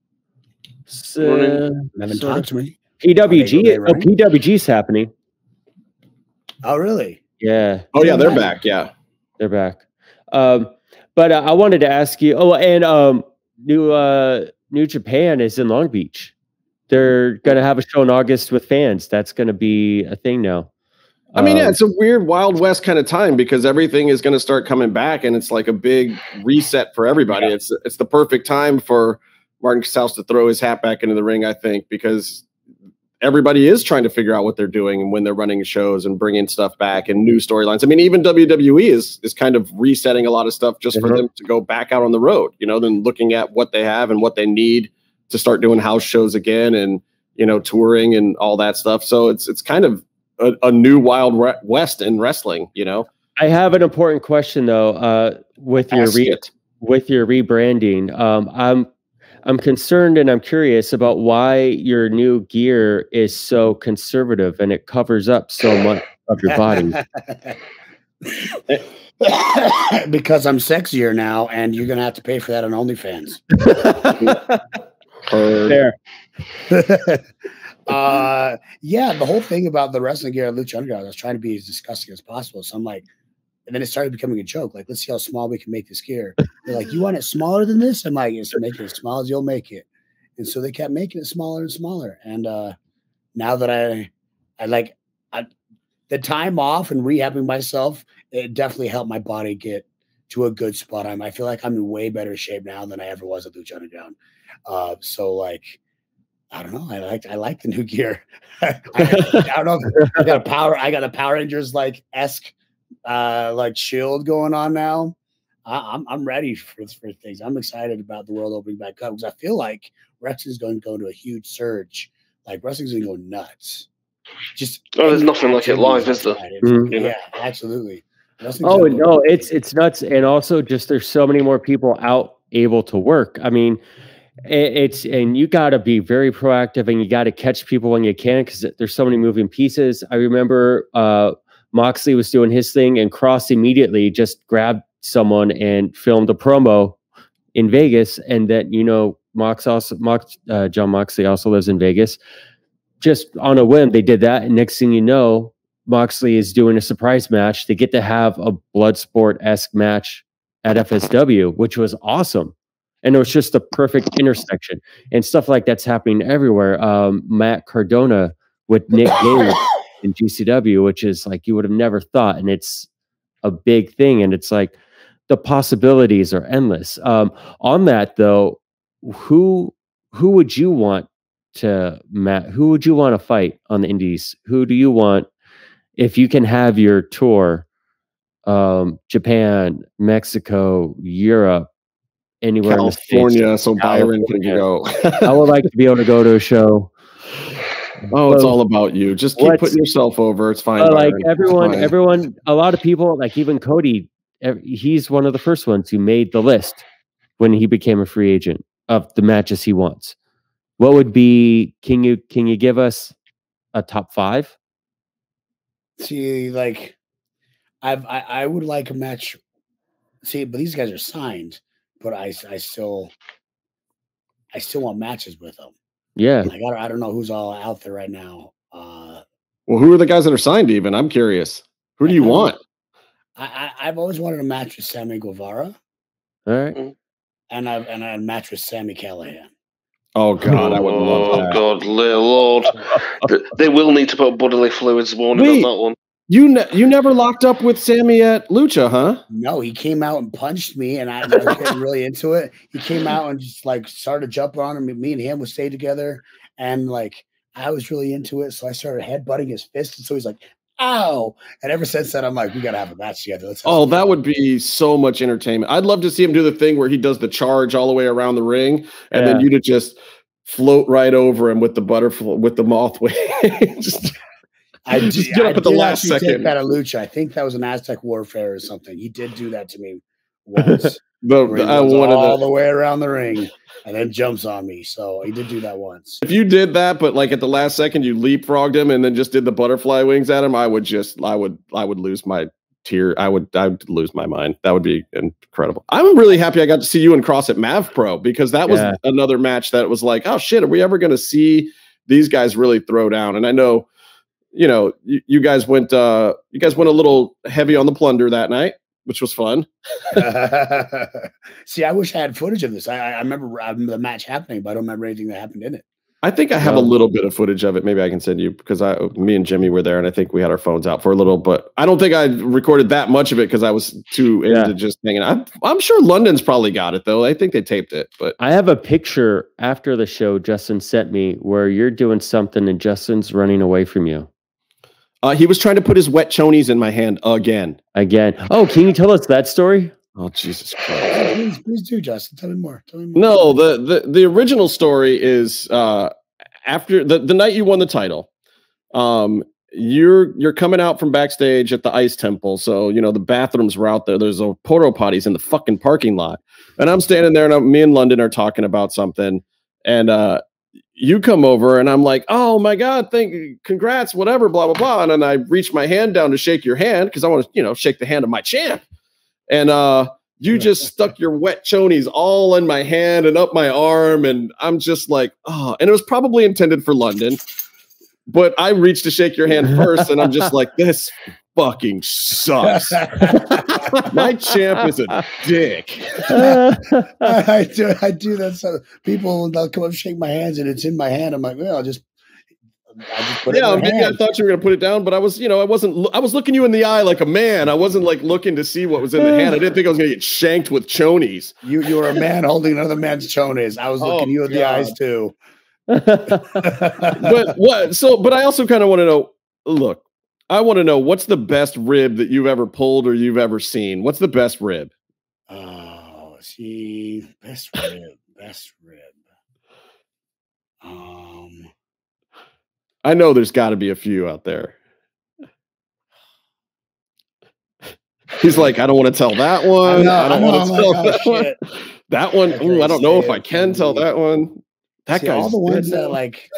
Haven't talked to me. PWG's happening. Oh, really? Yeah. Oh, yeah, they're back. Yeah, they're back. But I wanted to ask you. Oh, and New Japan is in Long Beach. They're gonna have a show in August with fans. That's gonna be a thing now. I mean, it's a weird Wild West kind of time because everything is going to start coming back, and it's like a big reset for everybody. Yeah. It's the perfect time for Martin Casaus to throw his hat back into the ring, I think, because everybody is trying to figure out what they're doing and when they're running shows and bringing stuff back and new storylines. I mean, even WWE is kind of resetting a lot of stuff just for them to go back out on the road, then looking at what they have and what they need to start doing house shows again and, touring and all that stuff. So it's kind of a new Wild West in wrestling, I have an important question though, with your rebranding. I'm concerned and I'm curious about why your new gear is so conservative and it covers up so much of your body. Because I'm sexier now, and you're gonna have to pay for that on OnlyFans. There. Yeah, the whole thing about the wrestling gear at Lucha Underground, I was trying to be as disgusting as possible. So I'm like, and then it started becoming a joke. Like, let's see how small we can make this gear. They're like, you want it smaller than this? I'm like, just make it as small as you'll make it. And so they kept making it smaller and smaller. And now that I the time off and rehabbing myself, it definitely helped my body get to a good spot. I feel like I'm in way better shape now than I ever was at Lucha Underground. So like, I don't know. I like the new gear. I don't know. I got a Power Rangers like esque like shield going on now. I'm ready for things. I'm excited about the world opening back up because I feel like wrestling is going to go into a huge surge. Like, wrestling's going to go nuts. There's nothing like it live, is there? Yeah, absolutely. Oh no, it's nuts, and also just there's so many more people out able to work. I mean, and you got to be very proactive, and you got to catch people when you can because there's so many moving pieces. I remember Moxley was doing his thing, and Cross immediately just grabbed someone and filmed a promo in Vegas, and that John Moxley also lives in Vegas. just on a whim, they did that. And next thing you know, Moxley is doing a surprise match. They get to have a Bloodsport-esque match at FSW, which was awesome. And it was just the perfect intersection. And stuff like that's happening everywhere. Matt Cardona with Nick Gage in GCW, which is like you would have never thought. And it's a big thing. And it's like the possibilities are endless. On that, though, who would you want to who would you want to fight on the indies? Who do you want if you can have your tour, Japan, Mexico, Europe, anywhere California, in the States, so Byron can go. I would like to be able to go to a show. Oh, it's all about you. Just keep putting yourself over. It's fine. Like Byron. everyone, a lot of people, like even Cody, he's one of the first ones who made the list when he became a free agent of the matches he wants. What would be? Can you give us a top 5? See, like, I would like a match. See, but these guys are signed, but I still want matches with them. Yeah, like, I don't know who's all out there right now. Well, who are the guys that are signed? Even I'm curious. Who do you want? I've always wanted a match with Sammy Guevara. All right, and a match with Sammy Callahan. Oh God, I would love that. Oh God, Lord, they will need to put bodily fluids warning on that one. You never locked up with Sammy at Lucha, huh? No, he came out and punched me, and I was getting really into it. He came out and just like started jumping on him. Me and him would stay together, and like I was really into it, so I started headbutting his fist, and so he's like, "Ow!" And ever since then, I'm like, "We gotta have a match together." That would be so much entertainment. I'd love to see him do the thing where he does the charge all the way around the ring, and then you to just float right over him with the butterfly, with the moth wing. I just get up at the last second. Take that at Lucha. I think that was an Aztec Warfare or something. He did do that to me once. all the way around the ring and then jumps on me. So he did do that once. If you did that, but like at the last second you leapfrogged him and then just did the butterfly wings at him, I would lose my tear. I would lose my mind. That would be incredible. I'm really happy I got to see you and Cross at Mav Pro, because that was another match that was like, oh shit, are we ever going to see these guys really throw down? And I know, you guys went a little heavy on the plunder that night, which was fun. See, I wish I had footage of this. I remember the match happening, but I don't remember anything that happened in it. I think I have a little bit of footage of it. Maybe I can send you, because me and Jimmy were there, and I think we had our phones out for a little, but I don't think I recorded that much of it because I was too into just hanging out. I'm sure London's probably got it though. I think they taped it, but I have a picture after the show Justin sent me where you're doing something and Justin's running away from you. He was trying to put his wet chonies in my hand again. Oh, can you tell us that story? Oh, Jesus Christ. Please do, Justin. Tell me more. No, the original story is after the night you won the title. You're coming out from backstage at the Ice Temple. So, the bathrooms were out there. There's a porta potties in the fucking parking lot. And I'm standing there, and me and London are talking about something. And you come over and I'm like, oh my God, congrats, whatever, blah, blah, blah. And then I reach my hand down to shake your hand because I want to, shake the hand of my champ. And you just stuck your wet chonies all in my hand and up my arm. And I'm just like, oh, and it was probably intended for London. But I reached to shake your hand first, and I'm just like, this fucking sucks. My champ is a dick. I do that. So people, they'll come up and shake my hands, and it's in my hand. I'm like, well, I just put it in my hand. I thought you were gonna put it down, but I was, I was looking you in the eye like a man. I wasn't like looking to see what was in the hand. I didn't think I was gonna get shanked with chonies. You were a man holding another man's chonies. I was looking you in the eyes too. But I also kind of want to know, look, I want to know, what's the best rib that you've ever pulled or you've ever seen? What's the best rib? Oh, see, best rib. I know there's got to be a few out there. He's like, I don't want to tell that one. I don't want to tell that one. That one, I don't know if I can tell that one. That guy's all the ones that like.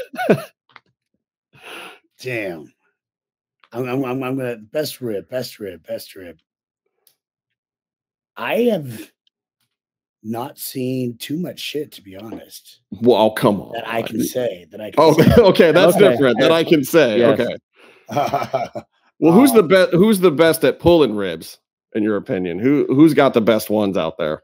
Damn. I'm gonna best rib. I have not seen too much shit, to be honest. Well, come on. That I can say. Okay, that's different. That I can say. Yes. Okay. Well, who's the best? Who's the best at pulling ribs, in your opinion? Who's got the best ones out there?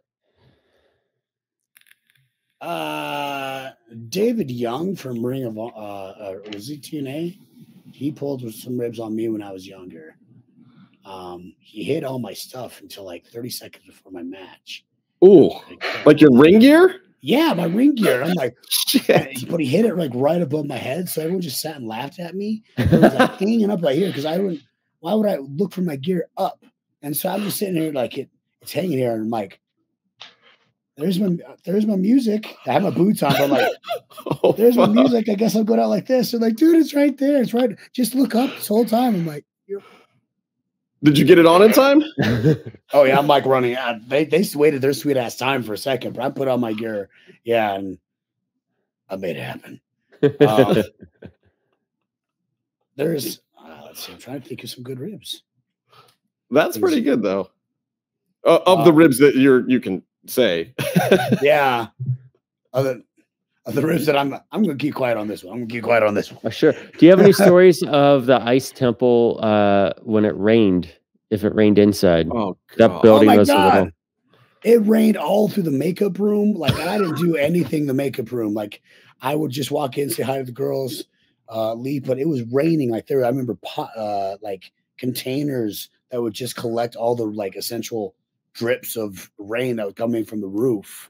David Young from Ring of was he TNA? He pulled with some ribs on me when I was younger. He hit all my stuff until like 30 seconds before my match. Ooh, like your ring gear? Yeah, my ring gear. I'm like, shit. But he hit it like right above my head, so everyone just sat and laughed at me. It was like hanging up right here because I wouldn't. Why would I look for my gear up? And so I'm just sitting here like it's hanging here, and I'm like, there's my music. I have my boots on, but I'm like, there's my music. I guess I'll go out like this. They're like, dude, it's right there. It's right. Just look up this whole time. I'm like, did you get it on in time? Oh yeah, I'm like running out. They waited their sweet ass time for a second, but I put on my gear. Yeah, and I made it happen. There's let's see, I'm trying to think of some good ribs. That's pretty good though. Of the ribs that you can say. Yeah. Of the ribs that I'm gonna keep quiet on this one. Sure. Do you have any stories of the ice temple when it rained? If it rained inside, that building was a little. It rained all through the makeup room. Like I didn't do anything in the makeup room. Like I would just walk in, say hi to the girls, leave. But it was raining like there. I remember like containers that would just collect all the like essential drips of rain that was coming from the roof.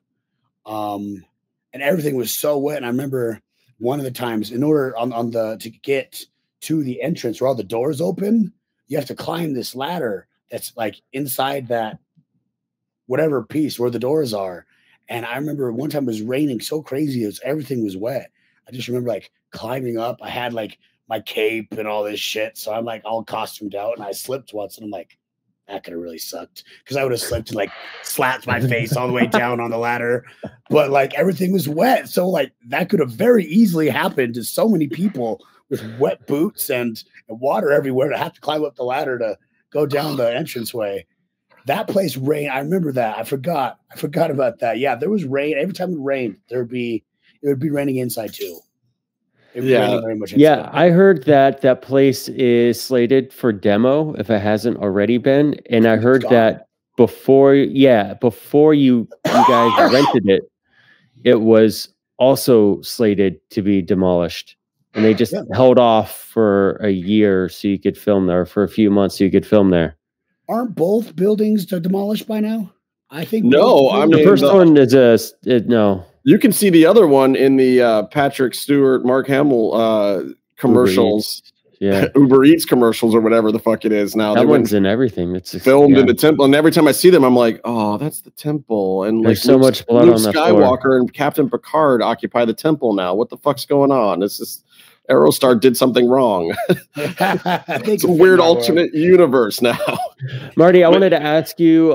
And everything was so wet. And I remember one of the times, in order to get to the entrance where all the doors open, you have to climb this ladder that's like inside that whatever piece where the doors are. And I remember one time it was raining so crazy, everything was wet. I just remember like climbing up. I had like my cape and all this shit, so I'm like all costumed out, and I slipped once, and I'm like, that could have really sucked because I would have slipped and like slapped my face all the way down on the ladder. But like everything was wet. So like that could have very easily happened to so many people with wet boots and water everywhere to have to climb up the ladder to go down the entranceway. That place rained. I remember that. I forgot about that. Yeah, there was rain. Every time it rained, it would be raining inside too. Yeah, very much inside. I heard that place is slated for demo if it hasn't already been, and I heard that before you guys rented it, it was also slated to be demolished, and they just held off for a year so you could film there, for a few months so you could film there. Aren't both buildings demolished by now? I think no. I mean, the first one is no. You can see the other one in the Patrick Stewart, Mark Hamill commercials. Uber Eats commercials or whatever the fuck it is now. That one's in everything. It's filmed in the temple, and every time I see them, I'm like, oh, that's the temple. And there's like so much blood Luke on the Skywalker floor. and Captain Picard occupy the temple now. What the fuck's going on? It's just Aerostar did something wrong. It's a weird alternate universe now. Marty, I wanted to ask you,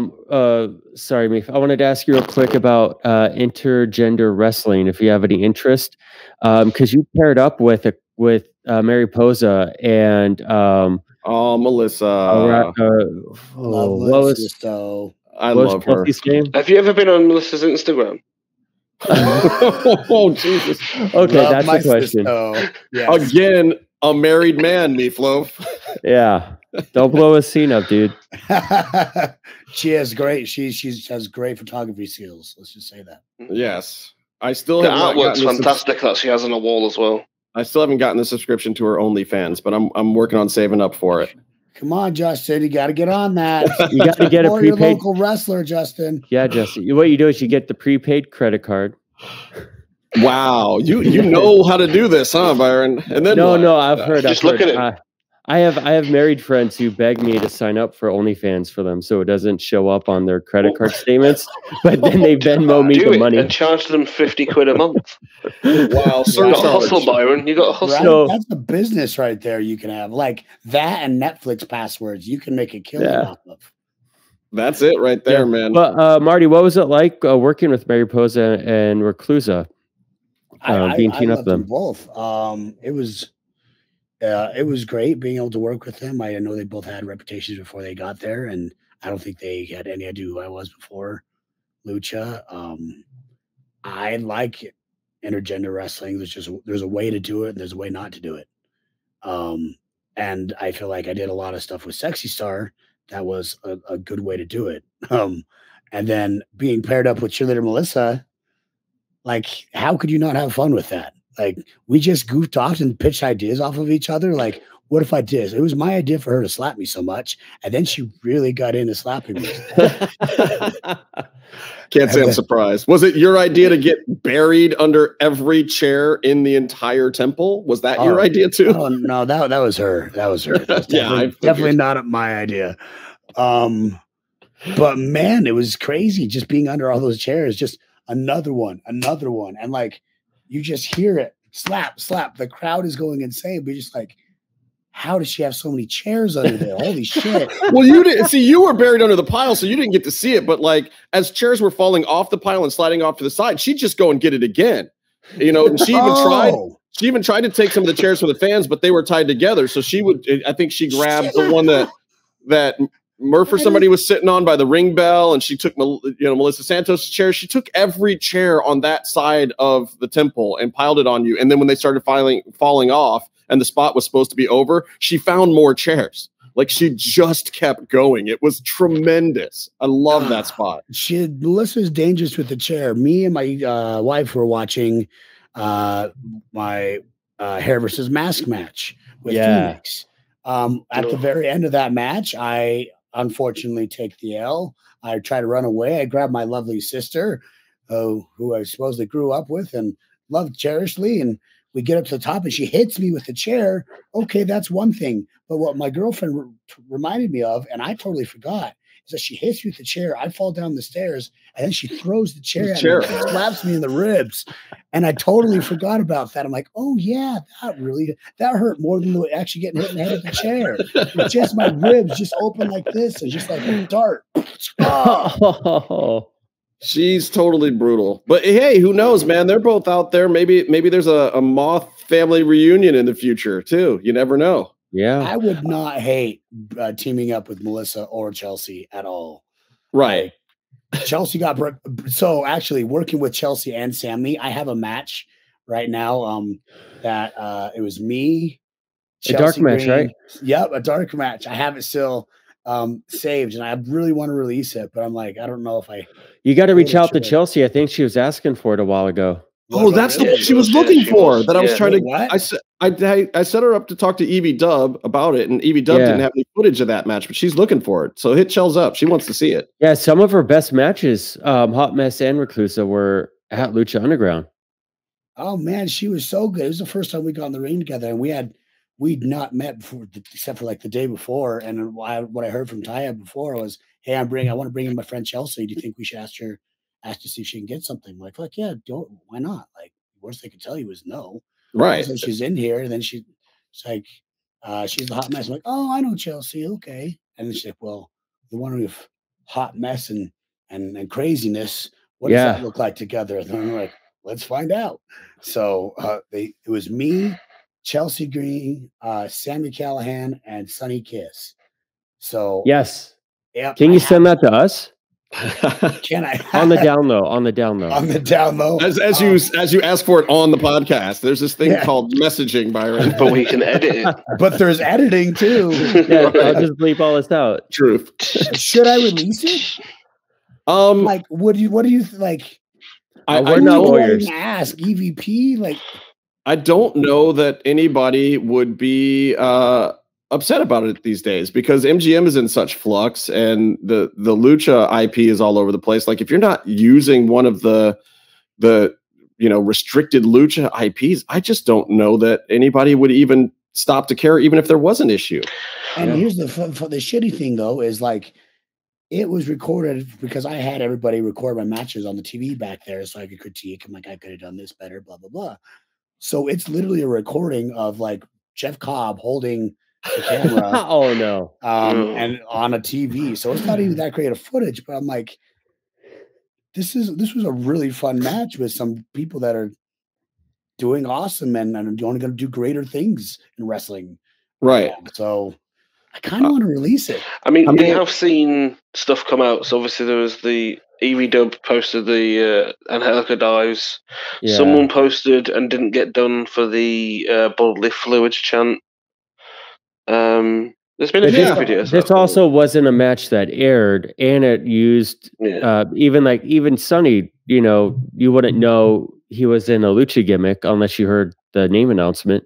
sorry, Meef, I wanted to ask you real quick about intergender wrestling, if you have any interest, because you paired up with Mariposa and Melissa. I love her. Have you ever been on Melissa's Instagram? Oh Jesus! Okay, that's the question. Yes. Again, a married man, Meefloaf. Yeah, don't blow a scene up, dude. She has great. She has great photography skills. Let's just say that. Yes, I still the have artwork's fantastic that she has on a wall as well. I still haven't gotten the subscription to her OnlyFans, but I'm working on saving up for it. Come on, Justin. You got to get on that. You got to get a prepaid. Your local wrestler, Justin. Yeah, Justin. What you do is you get the prepaid credit card. Wow, you know how to do this, huh, Byron? And then no, I've heard. Just look at it. I have married friends who beg me to sign up for OnlyFans for them, so it doesn't show up on their credit card statements. But then they Venmo me the money and charge them £50 a month. Wow, you got to hustle, Byron. You got to hustle. So, that's the business right there. You can have like that and Netflix passwords. You can make a killing off of. That's it right there, man. But Marty, what was it like working with Mariposa and Reclusa? Being teamed up with them both. It was great being able to work with them. I know they both had reputations before they got there, and I don't think they had any idea who I was before lucha. I like intergender wrestling. There's a way to do it, and there's a way not to do it. And I feel like I did a lot of stuff with Sexy Star. That was a good way to do it. And then being paired up with cheerleader Melissa, like, how could you not have fun with that? Like, we just goofed off and pitched ideas off of each other. Like, what if I did? It was my idea for her to slap me so much, and then she really got into slapping me. Can't say I'm surprised. Was it your idea to get buried under every chair in the entire temple? Was that your idea too? Oh no, that was her. That was her. That was definitely not my idea. But man, it was crazy just being under all those chairs. Just another one, and like you just hear it slap, slap. The crowd is going insane. But just like, how does she have so many chairs under there? Holy shit. Well, you didn't see, you were buried under the pile, so you didn't get to see it. But like, as chairs were falling off the pile and sliding off to the side, she'd just go and get it again. You know, and she even tried to take some of the chairs for the fans, but they were tied together. So I think she grabbed the one that Murph or somebody was sitting on by the ring bell, and she took, Melissa Santos' chair. She took every chair on that side of the temple and piled it on you. And then when they started falling off, and the spot was supposed to be over, she found more chairs. Like, she just kept going. It was tremendous. I love that spot. Melissa's dangerous with the chair. Me and my wife were watching my hair versus mask match with Phoenix. At the very end of that match, I unfortunately take the L. I try to run away. I grab my lovely sister, who I supposedly grew up with and loved cherishly, and we get up to the top and she hits me with the chair. Okay, that's one thing. But what my girlfriend reminded me of, and I totally forgot, is that she hits me with the chair. I fall down the stairs, and then she throws the chair at me and slaps me in the ribs. And I totally forgot about that. I'm like, oh yeah, that hurt more than actually getting hit in the head with the chair. It's just my ribs just open like this and just like a dart. Oh. She's totally brutal. But hey, who knows, man? They're both out there. Maybe there's a Moth family reunion in the future too. You never know. Yeah. I would not hate teaming up with Melissa or Chelsea at all. Right. Chelsea got so actually working with Chelsea and Sammy, I have a match right now. That it was me, Chelsea a dark match, right? Yep, a dark match. I have it still saved, and I really want to release it, but I'm like, I don't know if you got to reach out to Chelsea. I think she was asking for it a while ago. Oh, that's the one she was looking for. That I was trying to. I set her up to talk to Evie Dub about it, and Evie Dub didn't have any footage of that match, but she's looking for it. So hit Chels up. She wants to see it. Yeah, some of her best matches, Hot Mess and Reclusa, were at Lucha Underground. Oh man, she was so good. It was the first time we got in the ring together, and we'd not met before, except for like the day before. And what I heard from Taya before was, "Hey, I want to bring in my friend Chelsea. Do you think we should ask to see if she can get something?" I'm like, yeah, why not? Like, the worst they could tell you is no. Right. So she's in here, and then she's like, she's the Hot Mess. I'm like, oh, I know Chelsea. Okay. And then she's like, well, the one with Hot Mess and craziness, what does that look like together? And I'm like, let's find out. So it was me, Chelsea Green, Sammy Callahan, and Sunny Kiss. So yes. Yep, can you send that to us? Can I? On the down low. On the down low. On the down low. As you ask for it on the podcast, there's this thing called messaging, Byron. But we can edit it. But there's editing too. Yeah, I'll just bleep all this out. Truth. Should I release it? Like, what do you like? We're not lawyers. Ask EVP. Like, I don't know that anybody would be upset about it these days, because MGM is in such flux and the Lucha IP is all over the place. Like, if you're not using one of the restricted Lucha IPs, I just don't know that anybody would even stop to care, even if there was an issue. And here's the shitty thing though, is like, it was recorded because I had everybody record my matches on the TV back there so I could critique. I'm like, I could have done this better, blah, blah, blah. So it's literally a recording of like Jeff Cobb holding the camera. Oh no. And on a TV. So it's not even that great of footage, but I'm like, this was a really fun match with some people that are doing awesome and are only going to do greater things in wrestling. Right. So I kind of want to release it. I mean, we have seen stuff come out. So obviously there was the Evie Dub posted the Angelica Dives. Yeah. Someone posted and didn't get done for the bodily fluids chant. There's been a few videos. This also wasn't a match that aired, and it used even Sonny. You know, you wouldn't know he was in a lucha gimmick unless you heard the name announcement.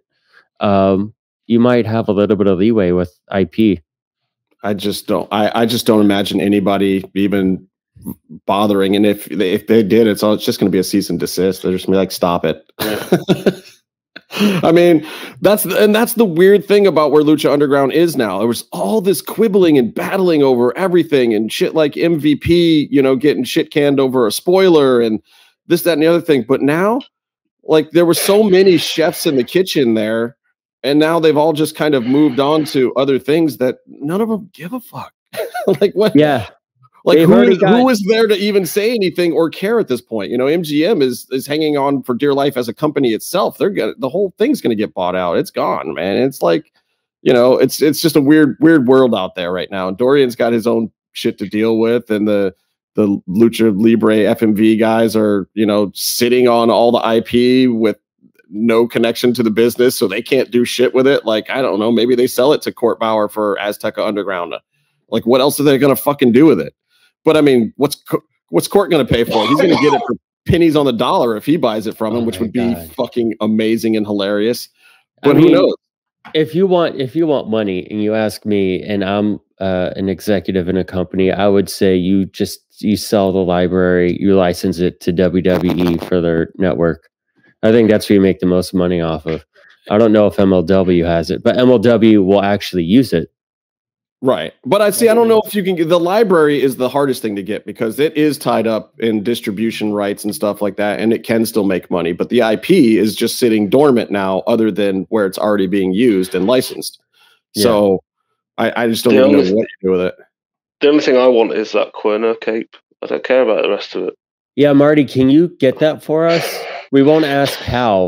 You might have a little bit of leeway with IP. I just don't imagine anybody even bothering. And if they did, it's just going to be a cease and desist. They're just going to be like, stop it. Yeah. I mean, that's the weird thing about where Lucha Underground is now. There was all this quibbling and battling over everything and shit like MVP, you know, getting shit canned over a spoiler and this, that, and the other thing. But now, like, there were so many chefs in the kitchen there, and now they've all just kind of moved on to other things that none of them give a fuck. Like, what? Yeah. Like, who is there to even say anything or care at this point? You know, MGM is hanging on for dear life as a company itself. The whole thing's going to get bought out. It's gone, man. It's like, you know, it's just a weird world out there right now. And Dorian's got his own shit to deal with, and the Lucha Libre FMV guys are, you know, sitting on all the IP with no connection to the business, so they can't do shit with it. Like, I don't know, maybe they sell it to Court Bauer for Azteca Underground. Like, what else are they going to fucking do with it? But I mean, what's Court going to pay for it? He's going to get it for pennies on the dollar if he buys it from him, which would be fucking amazing and hilarious. But who knows? If you want money and you ask me, and I'm an executive in a company, I would say you sell the library, you license it to WWE for their network. I think that's where you make the most money off of. I don't know if MLW has it, but MLW will actually use it. Right. But I don't know if you can get the library is the hardest thing to get because it is tied up in distribution rights and stuff like that. And it can still make money, but the IP is just sitting dormant now other than where it's already being used and licensed. Yeah. So I just don't even know what to do with it. The only thing I want is that Cuerno cape. I don't care about the rest of it. Yeah. Marty, can you get that for us? We won't ask how.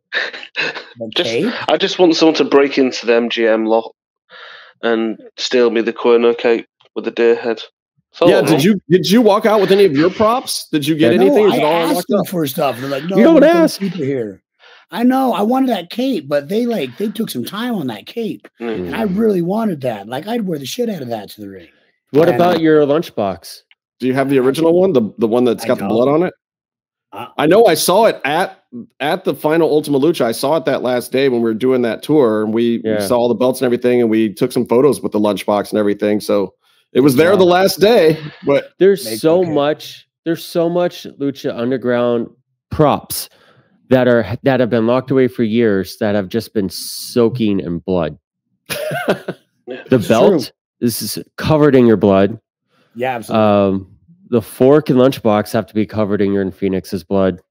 I just want someone to break into the MGM lot and steal me the Cuerno cape with the deer head. Yeah, did you walk out with any of your props? Did you get anything? I asked them for stuff. And they're like, no, you don't ask. Keep it here. I know. I wanted that cape, but they took some time on that cape, and I really wanted that. Like, I'd wear the shit out of that to the ring. What about your lunchbox? Do you have the original one, the one that's got the blood on it? I know I saw it at the final Ultima Lucha. I saw it that last day when we were doing that tour, and we saw all the belts and everything, and we took some photos with the lunchbox and everything. So it was there the last day. But there's so much Lucha Underground props that have been locked away for years that have just been soaking in blood. The belt is covered in your blood. Yeah, absolutely. The fork and lunchbox have to be covered in your and Phoenix's blood.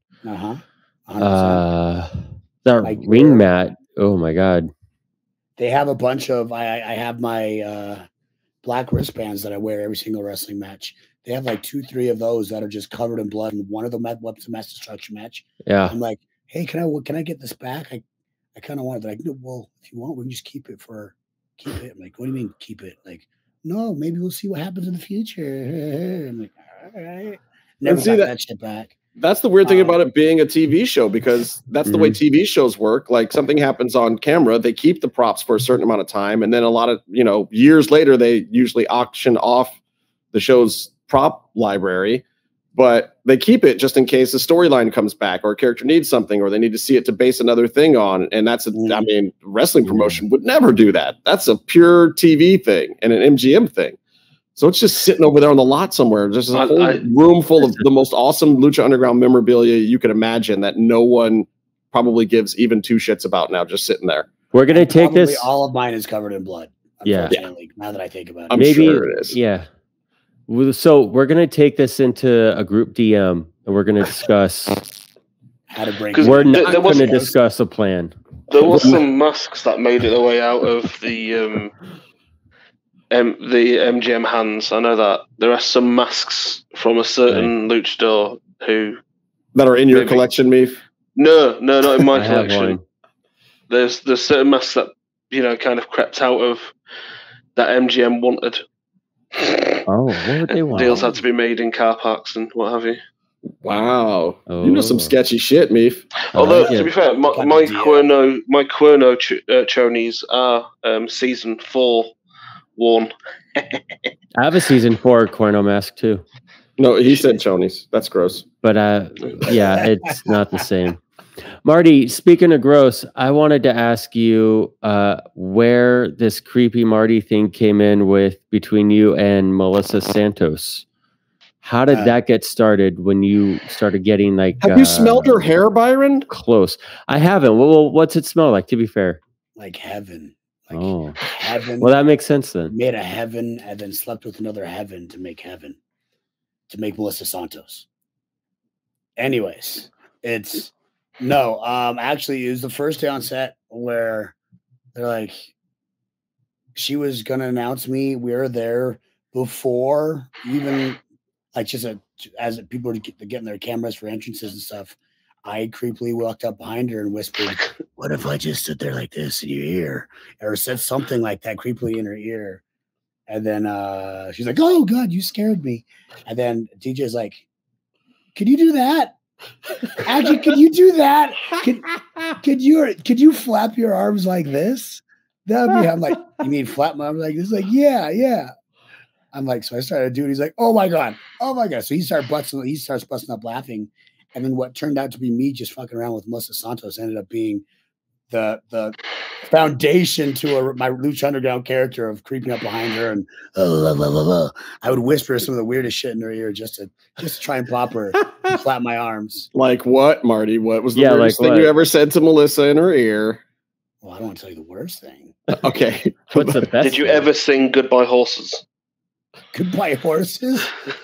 The ring mat. Oh my god. They have a bunch of. I have my black wristbands that I wear every single wrestling match. They have like 2-3 of those that are just covered in blood, and one of them was a mass destruction match. Yeah. I'm like, hey, can I get this back? I kind of want it. Like, no, well, if you want, we can just keep it. I'm like, what do you mean keep it? Like, no, maybe we'll see what happens in the future. I'm like, all right. Never got that shit back. That's the weird thing about it being a TV show, because that's the way TV shows work. Like, something happens on camera, they keep the props for a certain amount of time, and then a lot of, years later, they usually auction off the show's prop library, but they keep it just in case a storyline comes back or a character needs something or they need to see it to base another thing on. And that's I mean, wrestling promotion would never do that. That's a pure TV thing and an MGM thing. So it's just sitting over there on the lot somewhere. Just a whole room full of the most awesome Lucha Underground memorabilia you could imagine that no one probably gives even 2 shits about now, just sitting there. We're going to take this. All of mine is covered in blood. Yeah. Now that I think about it. I'm sure it is. Yeah. So we're going to take this into a group DM, and we're going to discuss how to break. We're not going to discuss a plan. There was some masks that made it their way out of the MGM hands. I know that there are some masks from a certain luchador that are in your collection, Meef. No, not in my collection. There's certain masks that kind of crept out of that MGM wanted. Oh, what would they want? Deals had to be made in car parks and what have you. Wow. Oh. You know some sketchy shit, Meef. Although, to be fair, my Cuerno chonies are season 4 worn. I have a season 4 Cuerno mask too. No, he said chonies. That's gross. But yeah, it's not the same. Marty, speaking of gross, I wanted to ask you where this creepy Marty thing came in with between you and Melissa Santos. How did that get started when you started getting like... Have you smelled her hair, Byron? Close. I haven't. Well, what's it smell like, to be fair? Like heaven. Like heaven. Well, that makes sense then. Made a heaven and then slept with another heaven to make heaven. To make Melissa Santos. Anyways, it's... No, actually, it was the first day on set where they're like, she was going to announce me. We were there before even... Like just as people were getting their cameras for entrances and stuff, I creepily walked up behind her and whispered, "What if I just stood there like this in your ear?" Or said something like that creepily in her ear. And then she's like, "Oh God, you scared me." And then DJ's like, "Could you do that? Actually, could you do that? Could you flap your arms like this?" That'd be. I'm like, "You mean flap my arms like this?" Like, yeah. I'm like, so I started doing. He's like, "Oh my god!" So he starts busting up laughing, and then what turned out to be me just fucking around with Melissa Santos ended up being the foundation to my Lucha Underground character of creeping up behind her and I would whisper some of the weirdest shit in her ear just to try and pop her and flap my arms. Like what, Marty? What was the weirdest thing you ever said to Melissa in her ear? Well, I don't want to tell you the worst thing. Okay, what's the best? Did you ever sing "Goodbye Horses"? Goodbye Horses?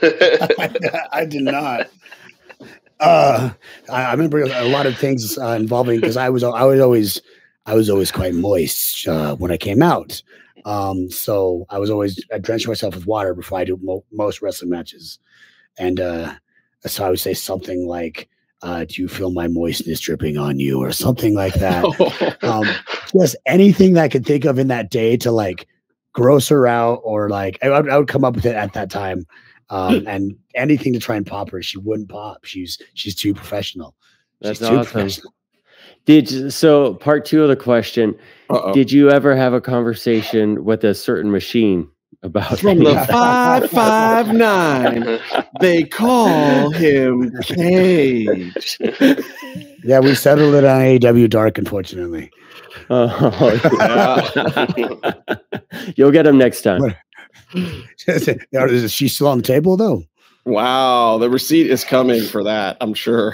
I did not. I remember a lot of things involving because I was always quite moist when I came out. So I drenched myself with water before I do most wrestling matches, and so I would say something like, "Do you feel my moistness dripping on you?" or something like that. Just anything that I could think of in that day to like gross her out, or like I would come up with it at that time, and anything to try and pop her. She wouldn't pop. She's too professional. That's awesome. So part 2 of the question: did you ever have a conversation with a certain machine about from the 559? They call him Cage. Yeah, we settled it on AEW Dark, unfortunately. You'll get him next time. Is she still on the table though? Wow, the receipt is coming for that, I'm sure.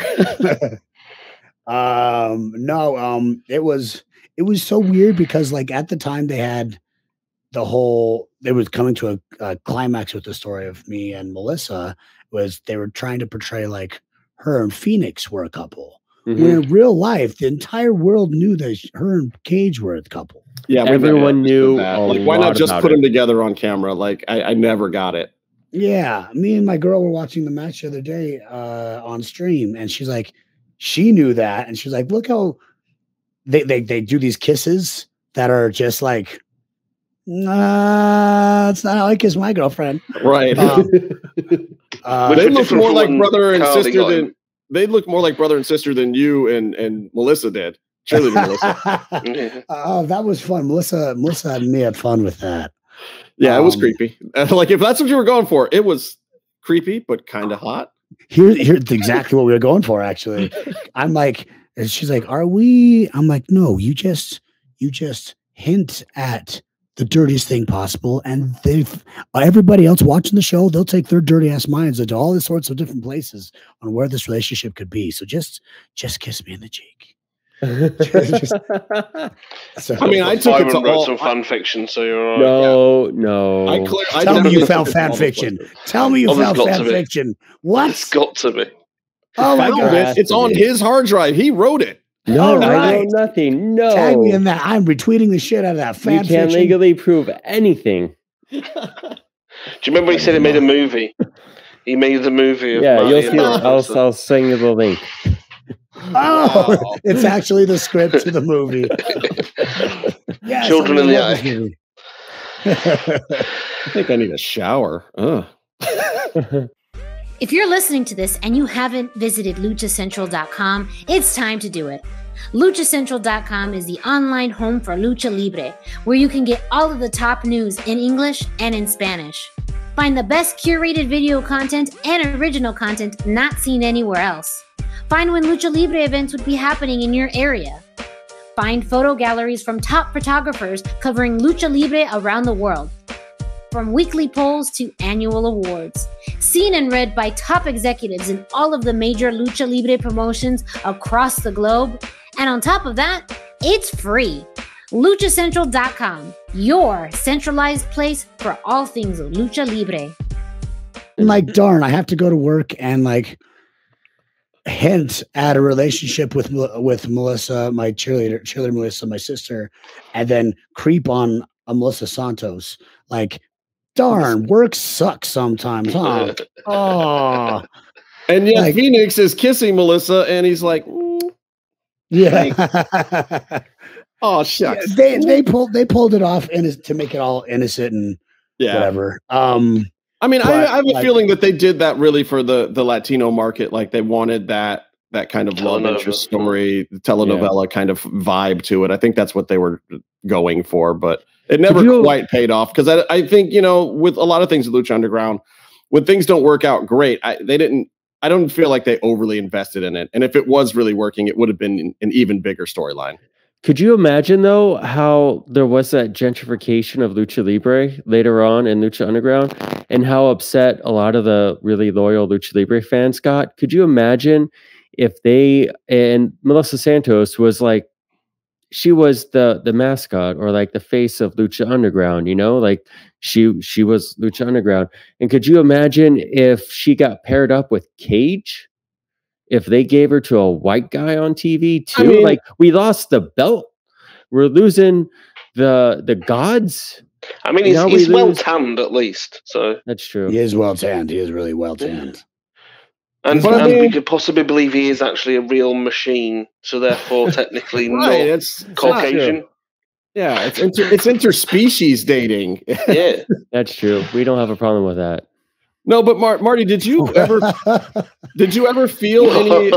No, it was so weird because like at the time they had they was coming to a climax with the story of me and Melissa. Was they were trying to portray like her and Phoenix were a couple. Mm-hmm. When in real life, the entire world knew that her and Cage were a couple. Yeah, everyone knew. Like, why not just put them together on camera? Like, I never got it. Yeah, me and my girl were watching the match the other day on stream, and she's like, she knew that, and she's like, look how they do these kisses that are just like, it's not how I kiss my girlfriend, right? They look more like brother and sister than. They look more like brother and sister than you and Melissa did. Surely, Melissa. Oh, that was fun. Melissa and me had fun with that. Yeah, it was creepy. Like if that's what you were going for, it was creepy but kind of hot. Here's exactly what we were going for. Actually, I'm like, and she's like, "Are we?" I'm like, "No, you just hint at the dirtiest thing possible, and everybody else watching the show, they'll take their dirty ass minds into all sorts of different places on where this relationship could be. So just kiss me in the cheek." So, I mean, I took it to wrote some fan fiction, so you're no. Tell me you found fan fiction. Tell me you found fan fiction. What? It's got to be. Oh my god! It's on his hard drive. He wrote it. No, I know nothing. No. Tag me in that. I'm retweeting the shit out of that fan fiction. You can't legally prove anything. Do you remember when he said he made a movie? He made the movie. Yeah, you'll see. I'll send you the link. Oh, wow. It's actually the script to the movie. Children in the Eye. I think I need a shower. Ugh. If you're listening to this and you haven't visited luchacentral.com, it's time to do it. Luchacentral.com is the online home for Lucha Libre, where you can get all of the top news in English and in Spanish. Find the best curated video content and original content not seen anywhere else. Find when Lucha Libre events would be happening in your area. Find photo galleries from top photographers covering Lucha Libre around the world. From weekly polls to annual awards. Seen and read by top executives in all of the major Lucha Libre promotions across the globe. And on top of that, it's free. LuchaCentral.com, your centralized place for all things Lucha Libre. And like, darn, I have to go to work and like hint at a relationship with Melissa, my cheerleader Melissa, my sister, and then creep on a Melissa Santos. Like, darn, work sucks sometimes, huh? Oh, and yet like, Phoenix is kissing Melissa, and he's like, yeah. Oh shucks. Yeah, they pulled it off to make it all innocent and whatever. I mean, I have a feeling that they did that really for the Latino market. Like they wanted that kind of love interest story, telenovela kind of vibe to it. I think that's what they were going for, but it never quite paid off. Because I think, with a lot of things at Lucha Underground, when things don't work out great, I don't feel like they overly invested in it. And if it was really working, it would have been an even bigger storyline. Could you imagine, though, how there was that gentrification of Lucha Libre later on in Lucha Underground and how upset a lot of the really loyal Lucha Libre fans got? Could you imagine if and Melissa Santos was like, she was the mascot or like the face of Lucha Underground, like she was Lucha Underground. And could you imagine if she got paired up with Cage? If they gave her to a white guy on TV too, like we lost the belt, we're losing the gods. I mean, he's well tanned at least, so that's true. He is well tanned. He is really well tanned. And we could possibly believe he is actually a real machine, so therefore technically not Caucasian. Yeah, it's interspecies dating. Yeah, that's true. We don't have a problem with that. No, but Marty, did you ever feel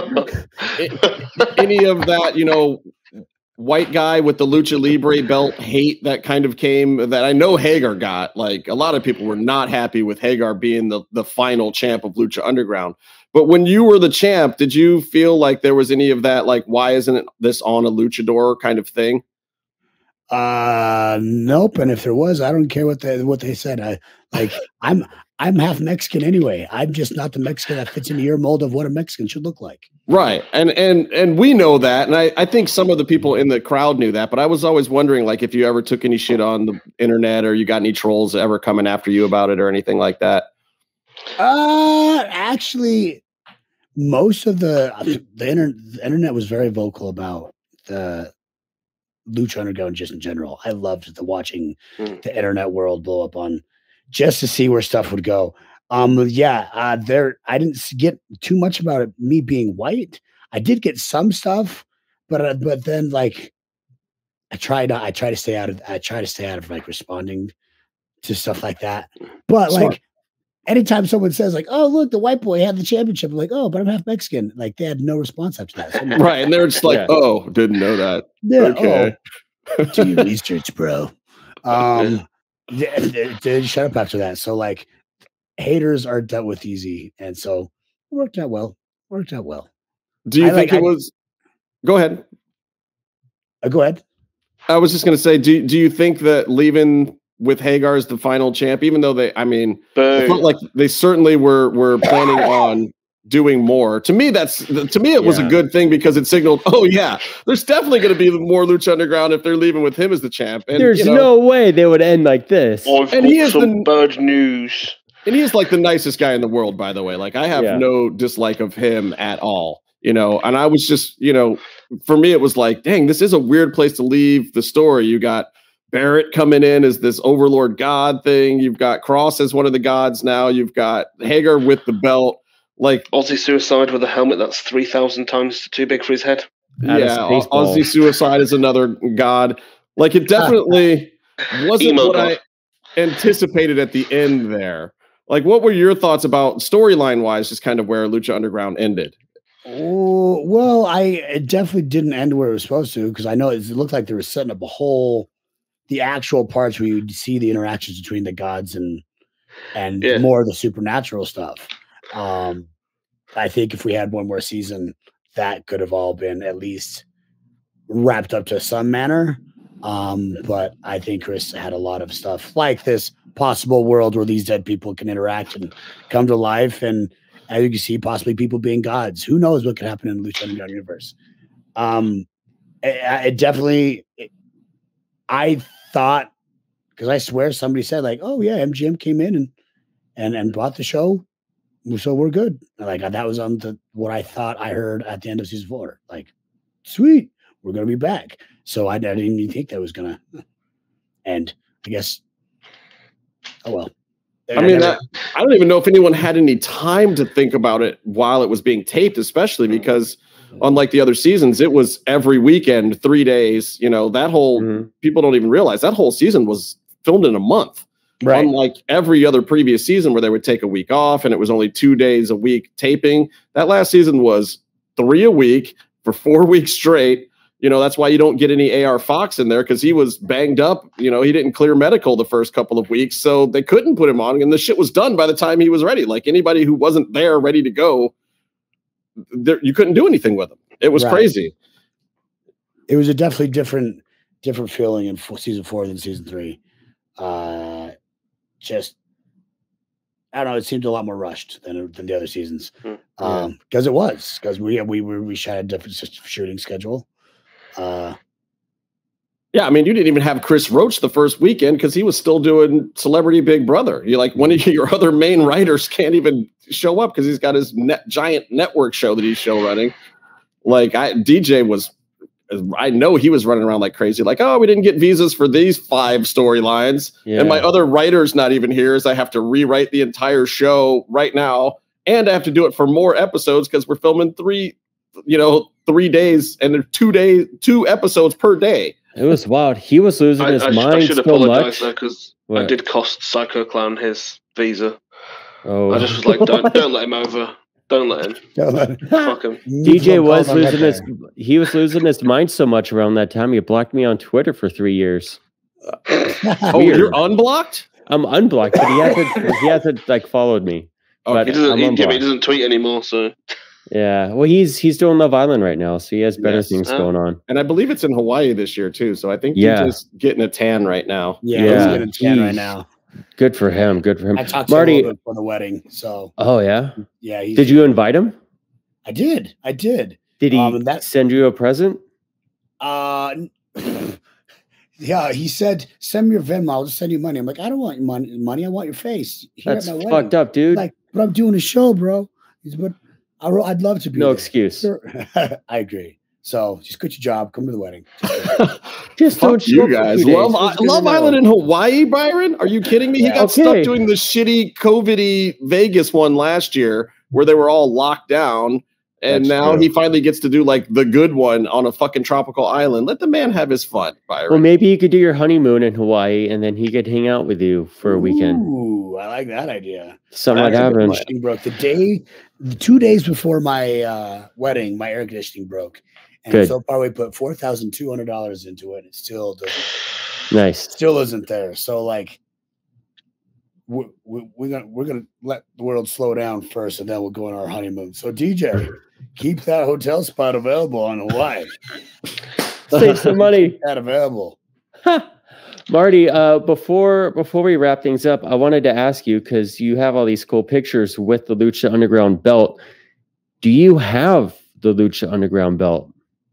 any of that, white guy with the Lucha Libre belt hate that kind of came that I know Hagar got? Like a lot of people were not happy with Hagar being the final champ of Lucha Underground. But when you were the champ, did you feel like there was any of that, like, why isn't this on a luchador kind of thing? Nope. And if there was, I don't care what they said. I'm half Mexican anyway. I'm just not the Mexican that fits into your mold of what a Mexican should look like. Right. And we know that. And I think some of the people in the crowd knew that, but I was always wondering, like, if you ever took any shit on the internet or you got any trolls ever coming after you about it or anything like that. Actually, most of the internet was very vocal about the Lucha Underground just in general. I loved watching the internet world blow up on just to see where stuff would go. I didn't get too much about it, me being white. I did get some stuff, but then like I try to stay out of like responding to stuff like that. But like anytime someone says like, "Oh, look, the white boy had the championship," I'm like, "Oh, but I'm half Mexican." Like they had no response after that. So right, and they're just like, "Oh, didn't know that." Yeah, okay. Do your research, bro. They shut up after that. So like, haters are dealt with easy, and so it worked out well. Do you think it was? Go ahead. Go ahead. I was just going to say, do you think that leaving with Hagar as the final champ, even though it felt like they certainly were planning on doing more. To me, it was a good thing because it signaled, oh yeah, there's definitely going to be more Lucha Underground if they're leaving with him as the champ. And there's no way they would end like this. And he is some bad news. And he is like the nicest guy in the world, by the way. Like I have no dislike of him at all. And I was just, for me, it was like, dang, this is a weird place to leave the story. You got Barrett coming in as this overlord god thing. You've got Cross as one of the gods now. You've got Hagar with the belt. Like Aussie Suicide with a helmet that's 3,000 times too big for his head. Yeah, Aussie Suicide is another god. Like it definitely wasn't what anticipated at the end there. Like, what were your thoughts about storyline wise, just kind of where Lucha Underground ended? Oh, well, it definitely didn't end where it was supposed to, because I know it looked like they were setting up the actual parts where you'd see the interactions between the gods and more of the supernatural stuff. I think if we had one more season, that could have all been at least wrapped up to some manner. But I think Chris had a lot of stuff like this possible world where these dead people can interact and come to life. And as you can see, possibly people being gods. Who knows what could happen in the Lucha Underground universe? It definitely, I thought, because I swear somebody said like, oh yeah, MGM came in and bought the show. So we're good. Like that was on what I thought I heard at the end of season 4. Like, sweet, we're gonna be back. So I didn't even think that was gonna end. I guess. Oh well. I mean, I don't even know if anyone had any time to think about it while it was being taped, especially because unlike the other seasons, it was every weekend, 3 days. You know, that whole people don't even realize that whole season was filmed in a month. Right. Unlike every other previous season where they would take a week off and it was only 2 days a week taping, that last season was 3 a week for 4 weeks straight. You know, that's why you don't get any AR Fox in there, because he was banged up. You know, he didn't clear medical the first couple of weeks, so they couldn't put him on. And the shit was done by the time he was ready. Like anybody who wasn't there ready to go, you couldn't do anything with him. It was crazy. It was a definitely different feeling in season 4 than season 3. Just, I don't know. It seemed a lot more rushed than the other seasons, because we shot a different shooting schedule. Yeah, I mean, you didn't even have Chris Roach the first weekend because he was still doing Celebrity Big Brother. You're like, one of your other main writers can't even show up because he's got his giant network show that he's show running. Like DJ was. I know he was running around like crazy, like, oh, we didn't get visas for these 5 storylines. Yeah. And my other writer's not even here, so I have to rewrite the entire show right now. And I have to do it for more episodes because we're filming 3 days and 2 episodes per day. It was wild. He was losing his mind I should so apologize much. because I did cost Psycho Clown his visa. Oh. I just was like, don't let him over. Don't let him. Fuck him. DJ was losing his mind so much around that time. He blocked me on Twitter for 3 years. Oh, you're unblocked? I'm unblocked, but he hasn't like followed me. But he doesn't tweet anymore, so yeah. Well, he's doing Love Island right now, so he has better things going on. And I believe it's in Hawaii this year too. So I think he's just getting a tan right now. Yeah, he's getting a tan right now. Good for him. Good for him. I talked Marty, to him for the wedding. So. Oh yeah. Yeah. Did you invite him? I did. Did he send you a present? Yeah. He said, "Send me your Venmo. I'll just send you money." I'm like, "I don't want your money. I want your face." That's fucked up, dude. Like, but I'm doing a show, bro. But I'd love to be. No there. excuse. I agree. So just quit your job. Come to the wedding. Just don't you guys. Love Island in Hawaii, Byron? Are you kidding me? He got stuck doing the shitty COVID-y Vegas one last year where they were all locked down. And now he finally gets to do like the good one on a fucking tropical island. Let the man have his fun, Byron. Well, maybe you could do your honeymoon in Hawaii and then he could hang out with you for a weekend. Ooh, I like that idea. Something might happen. Broke the 2 days before my wedding, my air conditioning broke. And so far we put $4,200 into it. It still doesn't. Still isn't there. So like, we're gonna let the world slow down first, and then we'll go on our honeymoon. So DJ, keep that hotel spot available on Hawaii. Save some money. That available. Marty, before we wrap things up, I wanted to ask you, because you have all these cool pictures with the Lucha Underground belt. Do you have the Lucha Underground belt?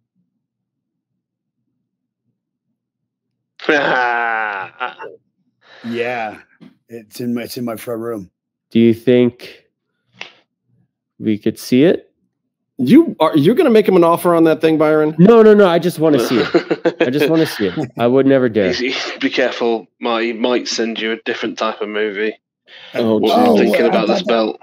Yeah, it's in my front room. Do you think we could see it? You're going to make him an offer on that thing, Byron? No. I just want to see it. I just want to see it. I would never dare. Be careful. He might send you a different type of movie. Thinking about this belt.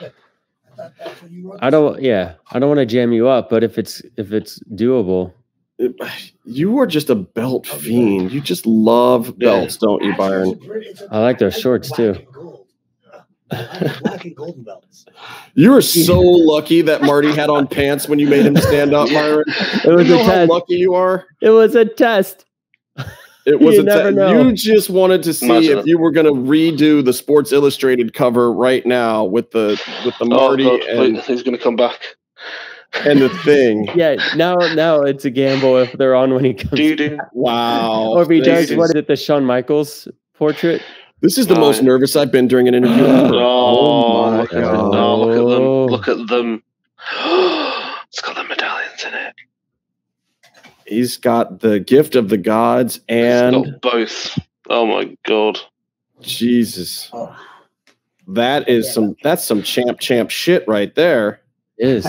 I don't want to jam you up, but if it's doable. You are just a belt fiend. You just love belts, don't you, Byron? I like those shorts too. Black and golden belts. You are so lucky that Marty had on pants when you made him stand up, Byron. It was You a know how test. lucky you are. It was a test. It was You a never test. know. You just wanted to see if you were going to redo the Sports Illustrated cover right now with the Marty and he's going to come back. And the thing. Yeah, now it's a gamble if they're on when he comes back. Wow. Or if he does, what is it, the Shawn Michaels portrait? This is the most nervous I've been during an interview ever. Oh my God. Oh. Look at them. It's got the medallions in it. He's got the gift of the gods and He's got both. Oh my God. Jesus. That's some champ shit right there. It is.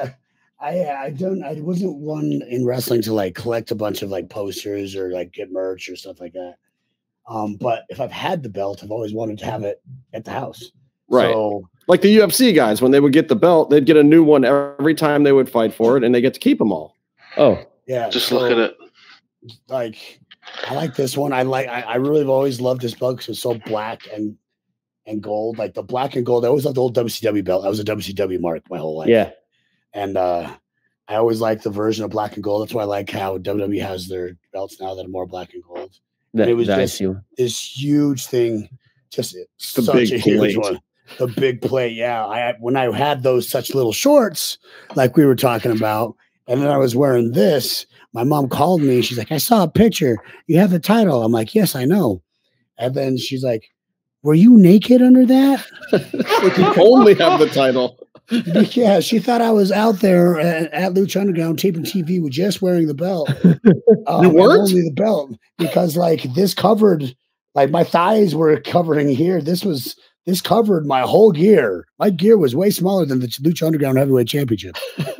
I wasn't one in wrestling to like collect a bunch of like posters or like get merch or stuff like that. But if I've had the belt, I've always wanted to have it at the house. Right. So, like the UFC guys, when they would get the belt, they'd get a new one every time they would fight for it, and they get to keep them all. Oh, yeah. Just look at it. Like, I like this one. I really have always loved this belt because it's so black and gold. Like the black and gold. I always loved the old WCW belt. I was a WCW mark my whole life. Yeah. And I always liked the version of black and gold. That's why I like how WWE has their belts now that are more black and gold. And it was just this huge thing. Just such a huge one. The big plate. Yeah. When I had those such little shorts, like we were talking about, and then I was wearing this, my mom called me. She's like, I saw a picture. You have the title. I'm like, yes, I know. And then she's like, were you naked under that? You only have the title. Yeah, she thought I was out there at Lucha Underground taping TV with just wearing the belt. You weren't? Only the belt, because like this covered, like my thighs were covering here. This covered my whole gear. My gear was way smaller than the Lucha Underground Heavyweight Championship.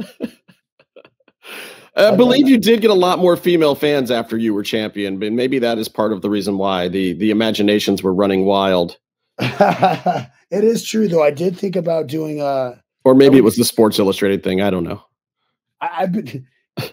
I believe you did get a lot more female fans after you were champion, but maybe that is part of the reason why the imaginations were running wild. It is true, though. I did think about doing or maybe it was the Sports Illustrated thing. I don't know. I've been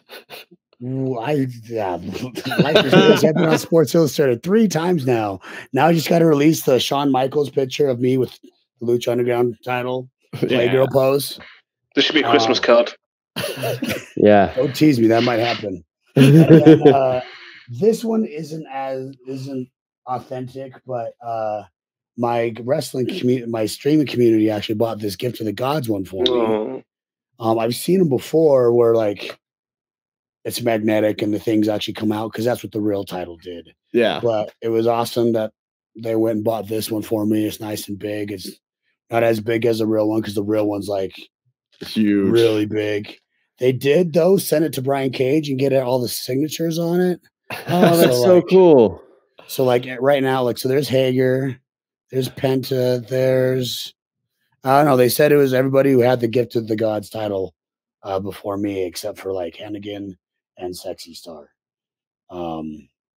on Sports Illustrated 3 times now. Now I just got to release the Shawn Michaels picture of me with the Lucha Underground title, Playgirl pose. This should be a Christmas card. Yeah. Don't tease me. That might happen. Then, this one isn't authentic, but my wrestling community, my streaming community actually bought this Gift of the Gods one for me. I've seen them before where like it's magnetic and the things actually come out because that's what the real title did. Yeah. But it was awesome that they went and bought this one for me. It's nice and big. It's not as big as the real one because the real one's like huge, really big. They did though send it to Brian Cage and get all the signatures on it. Oh, that's so cool. So like right now, like so there's Hager, there's Penta, there's I don't know. They said it was everybody who had the Gift of the Gods title before me, except for like Hennigan and Sexy Star. But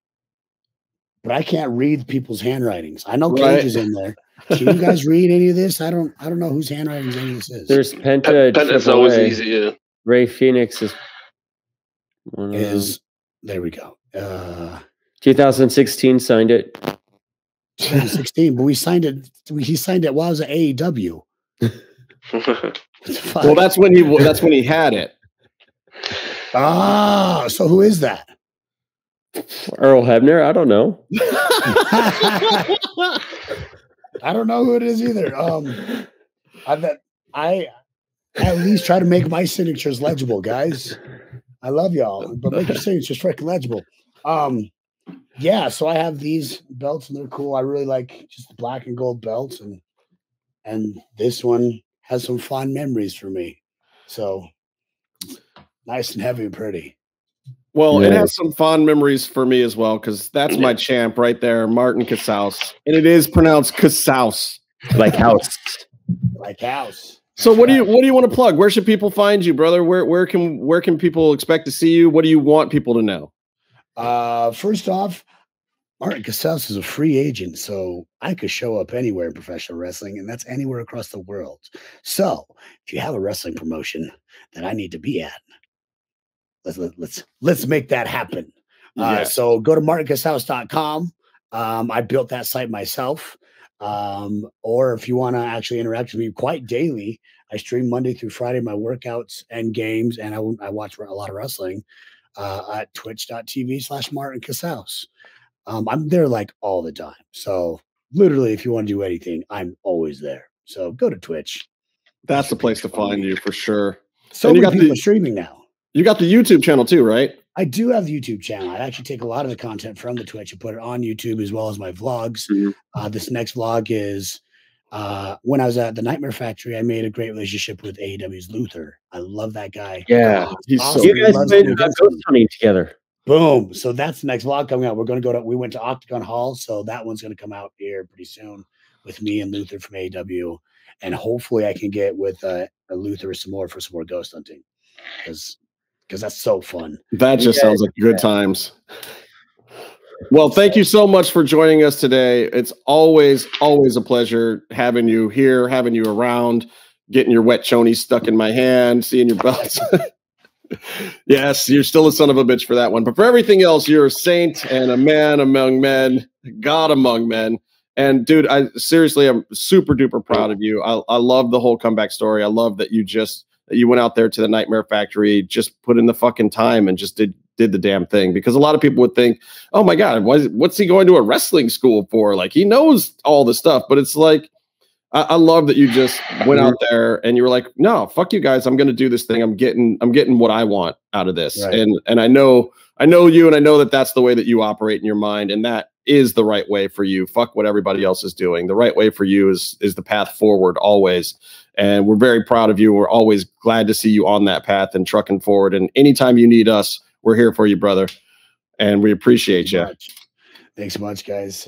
I can't read people's handwritings. I know Cage is in there. Can you guys read any of this? I don't know whose handwriting any of this is. There's Penta. Penta's always easier. Ray Phoenix is there we go. 2016 signed it. 2016, but we signed it. He signed it while I was at AEW. Well, that's when he had it. Ah, so who is that? Earl Hebner? I don't know. I don't know who it is either. I at least try to make my signatures legible, guys. I love y'all, but make your signatures freaking legible. Yeah, so I have these belts and they're cool. I really like just the black and gold belts, and this one has some fond memories for me. So nice and heavy and pretty. Well, it has some fond memories for me as well, because that's my champ right there, Martin Casaus. And it is pronounced Casaus. Like house. Like house. So what do you want to plug? Where should people find you, brother? Where can people expect to see you? What do you want people to know? First off, Martin Casaus is a free agent, so I could show up anywhere in professional wrestling, and that's anywhere across the world. So if you have a wrestling promotion that I need to be at, let's make that happen. So go to martincasaus.com. I built that site myself. Or if you want to actually interact with me quite daily, I stream Monday through Friday my workouts and games, and I watch a lot of wrestling at twitch.tv/martincasaus. I'm there like all the time. So literally, if you want to do anything, I'm always there. So go to Twitch. That's the place to find you for sure. So many people are streaming now. You got the YouTube channel too, right? I do have the YouTube channel. I actually take a lot of the content from the Twitch and put it on YouTube as well as my vlogs. This next vlog is when I was at the Nightmare Factory, I made a great relationship with AEW's Luther. I love that guy. Yeah. He's awesome. You guys been ghost hunting together. Boom. So that's the next vlog coming out. We're going to we went to Octagon Hall. So that one's going to come out here pretty soon with me and Luther from AEW. And hopefully I can get with Luther some more for some more ghost hunting. Because that's so fun. That just sounds like good times. Well, thank you so much for joining us today. It's always a pleasure having you here, having you around, getting your wet chonies stuck in my hand, seeing your belts. Yes, you're still a son of a bitch for that one. But for everything else, you're a saint and a man among men, God among men. And dude, I'm super duper proud of you. I love the whole comeback story. I love that you went out there to the Nightmare Factory, just put in the fucking time and just did the damn thing. Because a lot of people would think, oh my God, what's he going to a wrestling school for? Like, he knows all the stuff. But it's like, I love that you just went out there and you were like, no, fuck you guys. I'm going to do this thing. I'm getting what I want out of this. Right. And I know you, and I know that that's the way that you operate in your mind. And that is the right way for you. Fuck what everybody else is doing. The right way for you is the path forward always. And we're very proud of you. We're always glad to see you on that path and trucking forward. And anytime you need us, we're here for you, brother. And we appreciate you. Thanks so much, guys.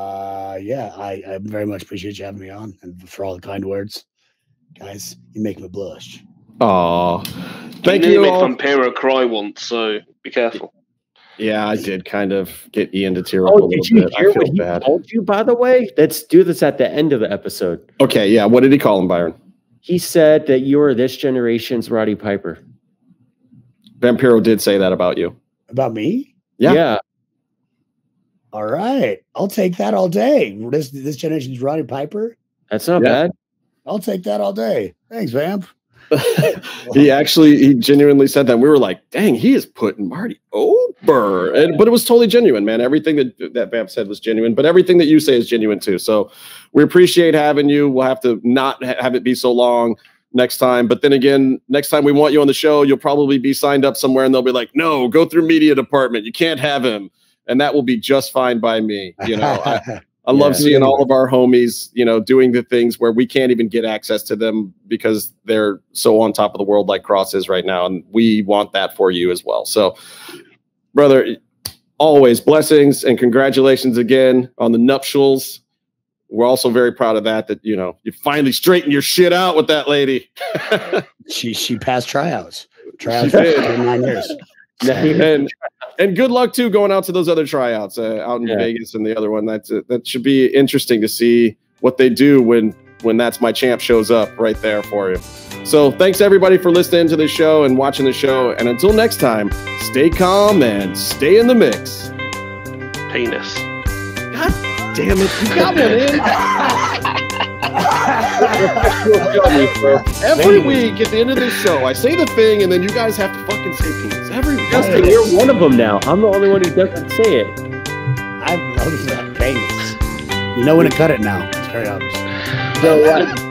I very much appreciate you having me on and for all the kind words. Guys, you make me blush. Aw. Thank you. You made Vampiro cry once, so be careful. Yeah, I did kind of get Ian to tear up a little bit. Hear what he told you, by the way? Let's do this at the end of the episode. Okay, yeah. What did he call him, Byron? He said that you are this generation's Roddy Piper. Vampiro did say that about you. About me? Yeah. All right. I'll take that all day. This generation's Roddy Piper? That's not bad. I'll take that all day. Thanks, Vamp. He genuinely said that. We were like, dang, he is putting Marty over. But it was totally genuine, man. Everything that Vamp said was genuine, but everything that you say is genuine too. So we appreciate having you. We'll have to not have it be so long next time. But then again, next time we want you on the show, you'll probably be signed up somewhere and they'll be like, no, go through media department. You can't have him. And that will be just fine by me. You know, I love seeing all of our homies, you know, doing the things where we can't even get access to them because they're so on top of the world like Cross is right now. And we want that for you as well. So, brother, always blessings and congratulations again on the nuptials. We're also very proud of that, you know, you finally straightened your shit out with that lady. She passed tryouts. Tryouts for 9 years. And good luck too going out to those other tryouts out in Vegas and the other one. That should be interesting to see what they do when That's My Champ shows up right there for you. So thanks everybody for listening to the show and watching the show. And until next time, stay calm and stay in the mix. Penis. God damn it! You got one in. Every week at the end of this show, I say the thing, and then you guys have to fucking say penis. Every week. Justin, you're one of them now. I'm the only one who doesn't say it. I love that penis. You know when to cut it now. It's very obvious. So what?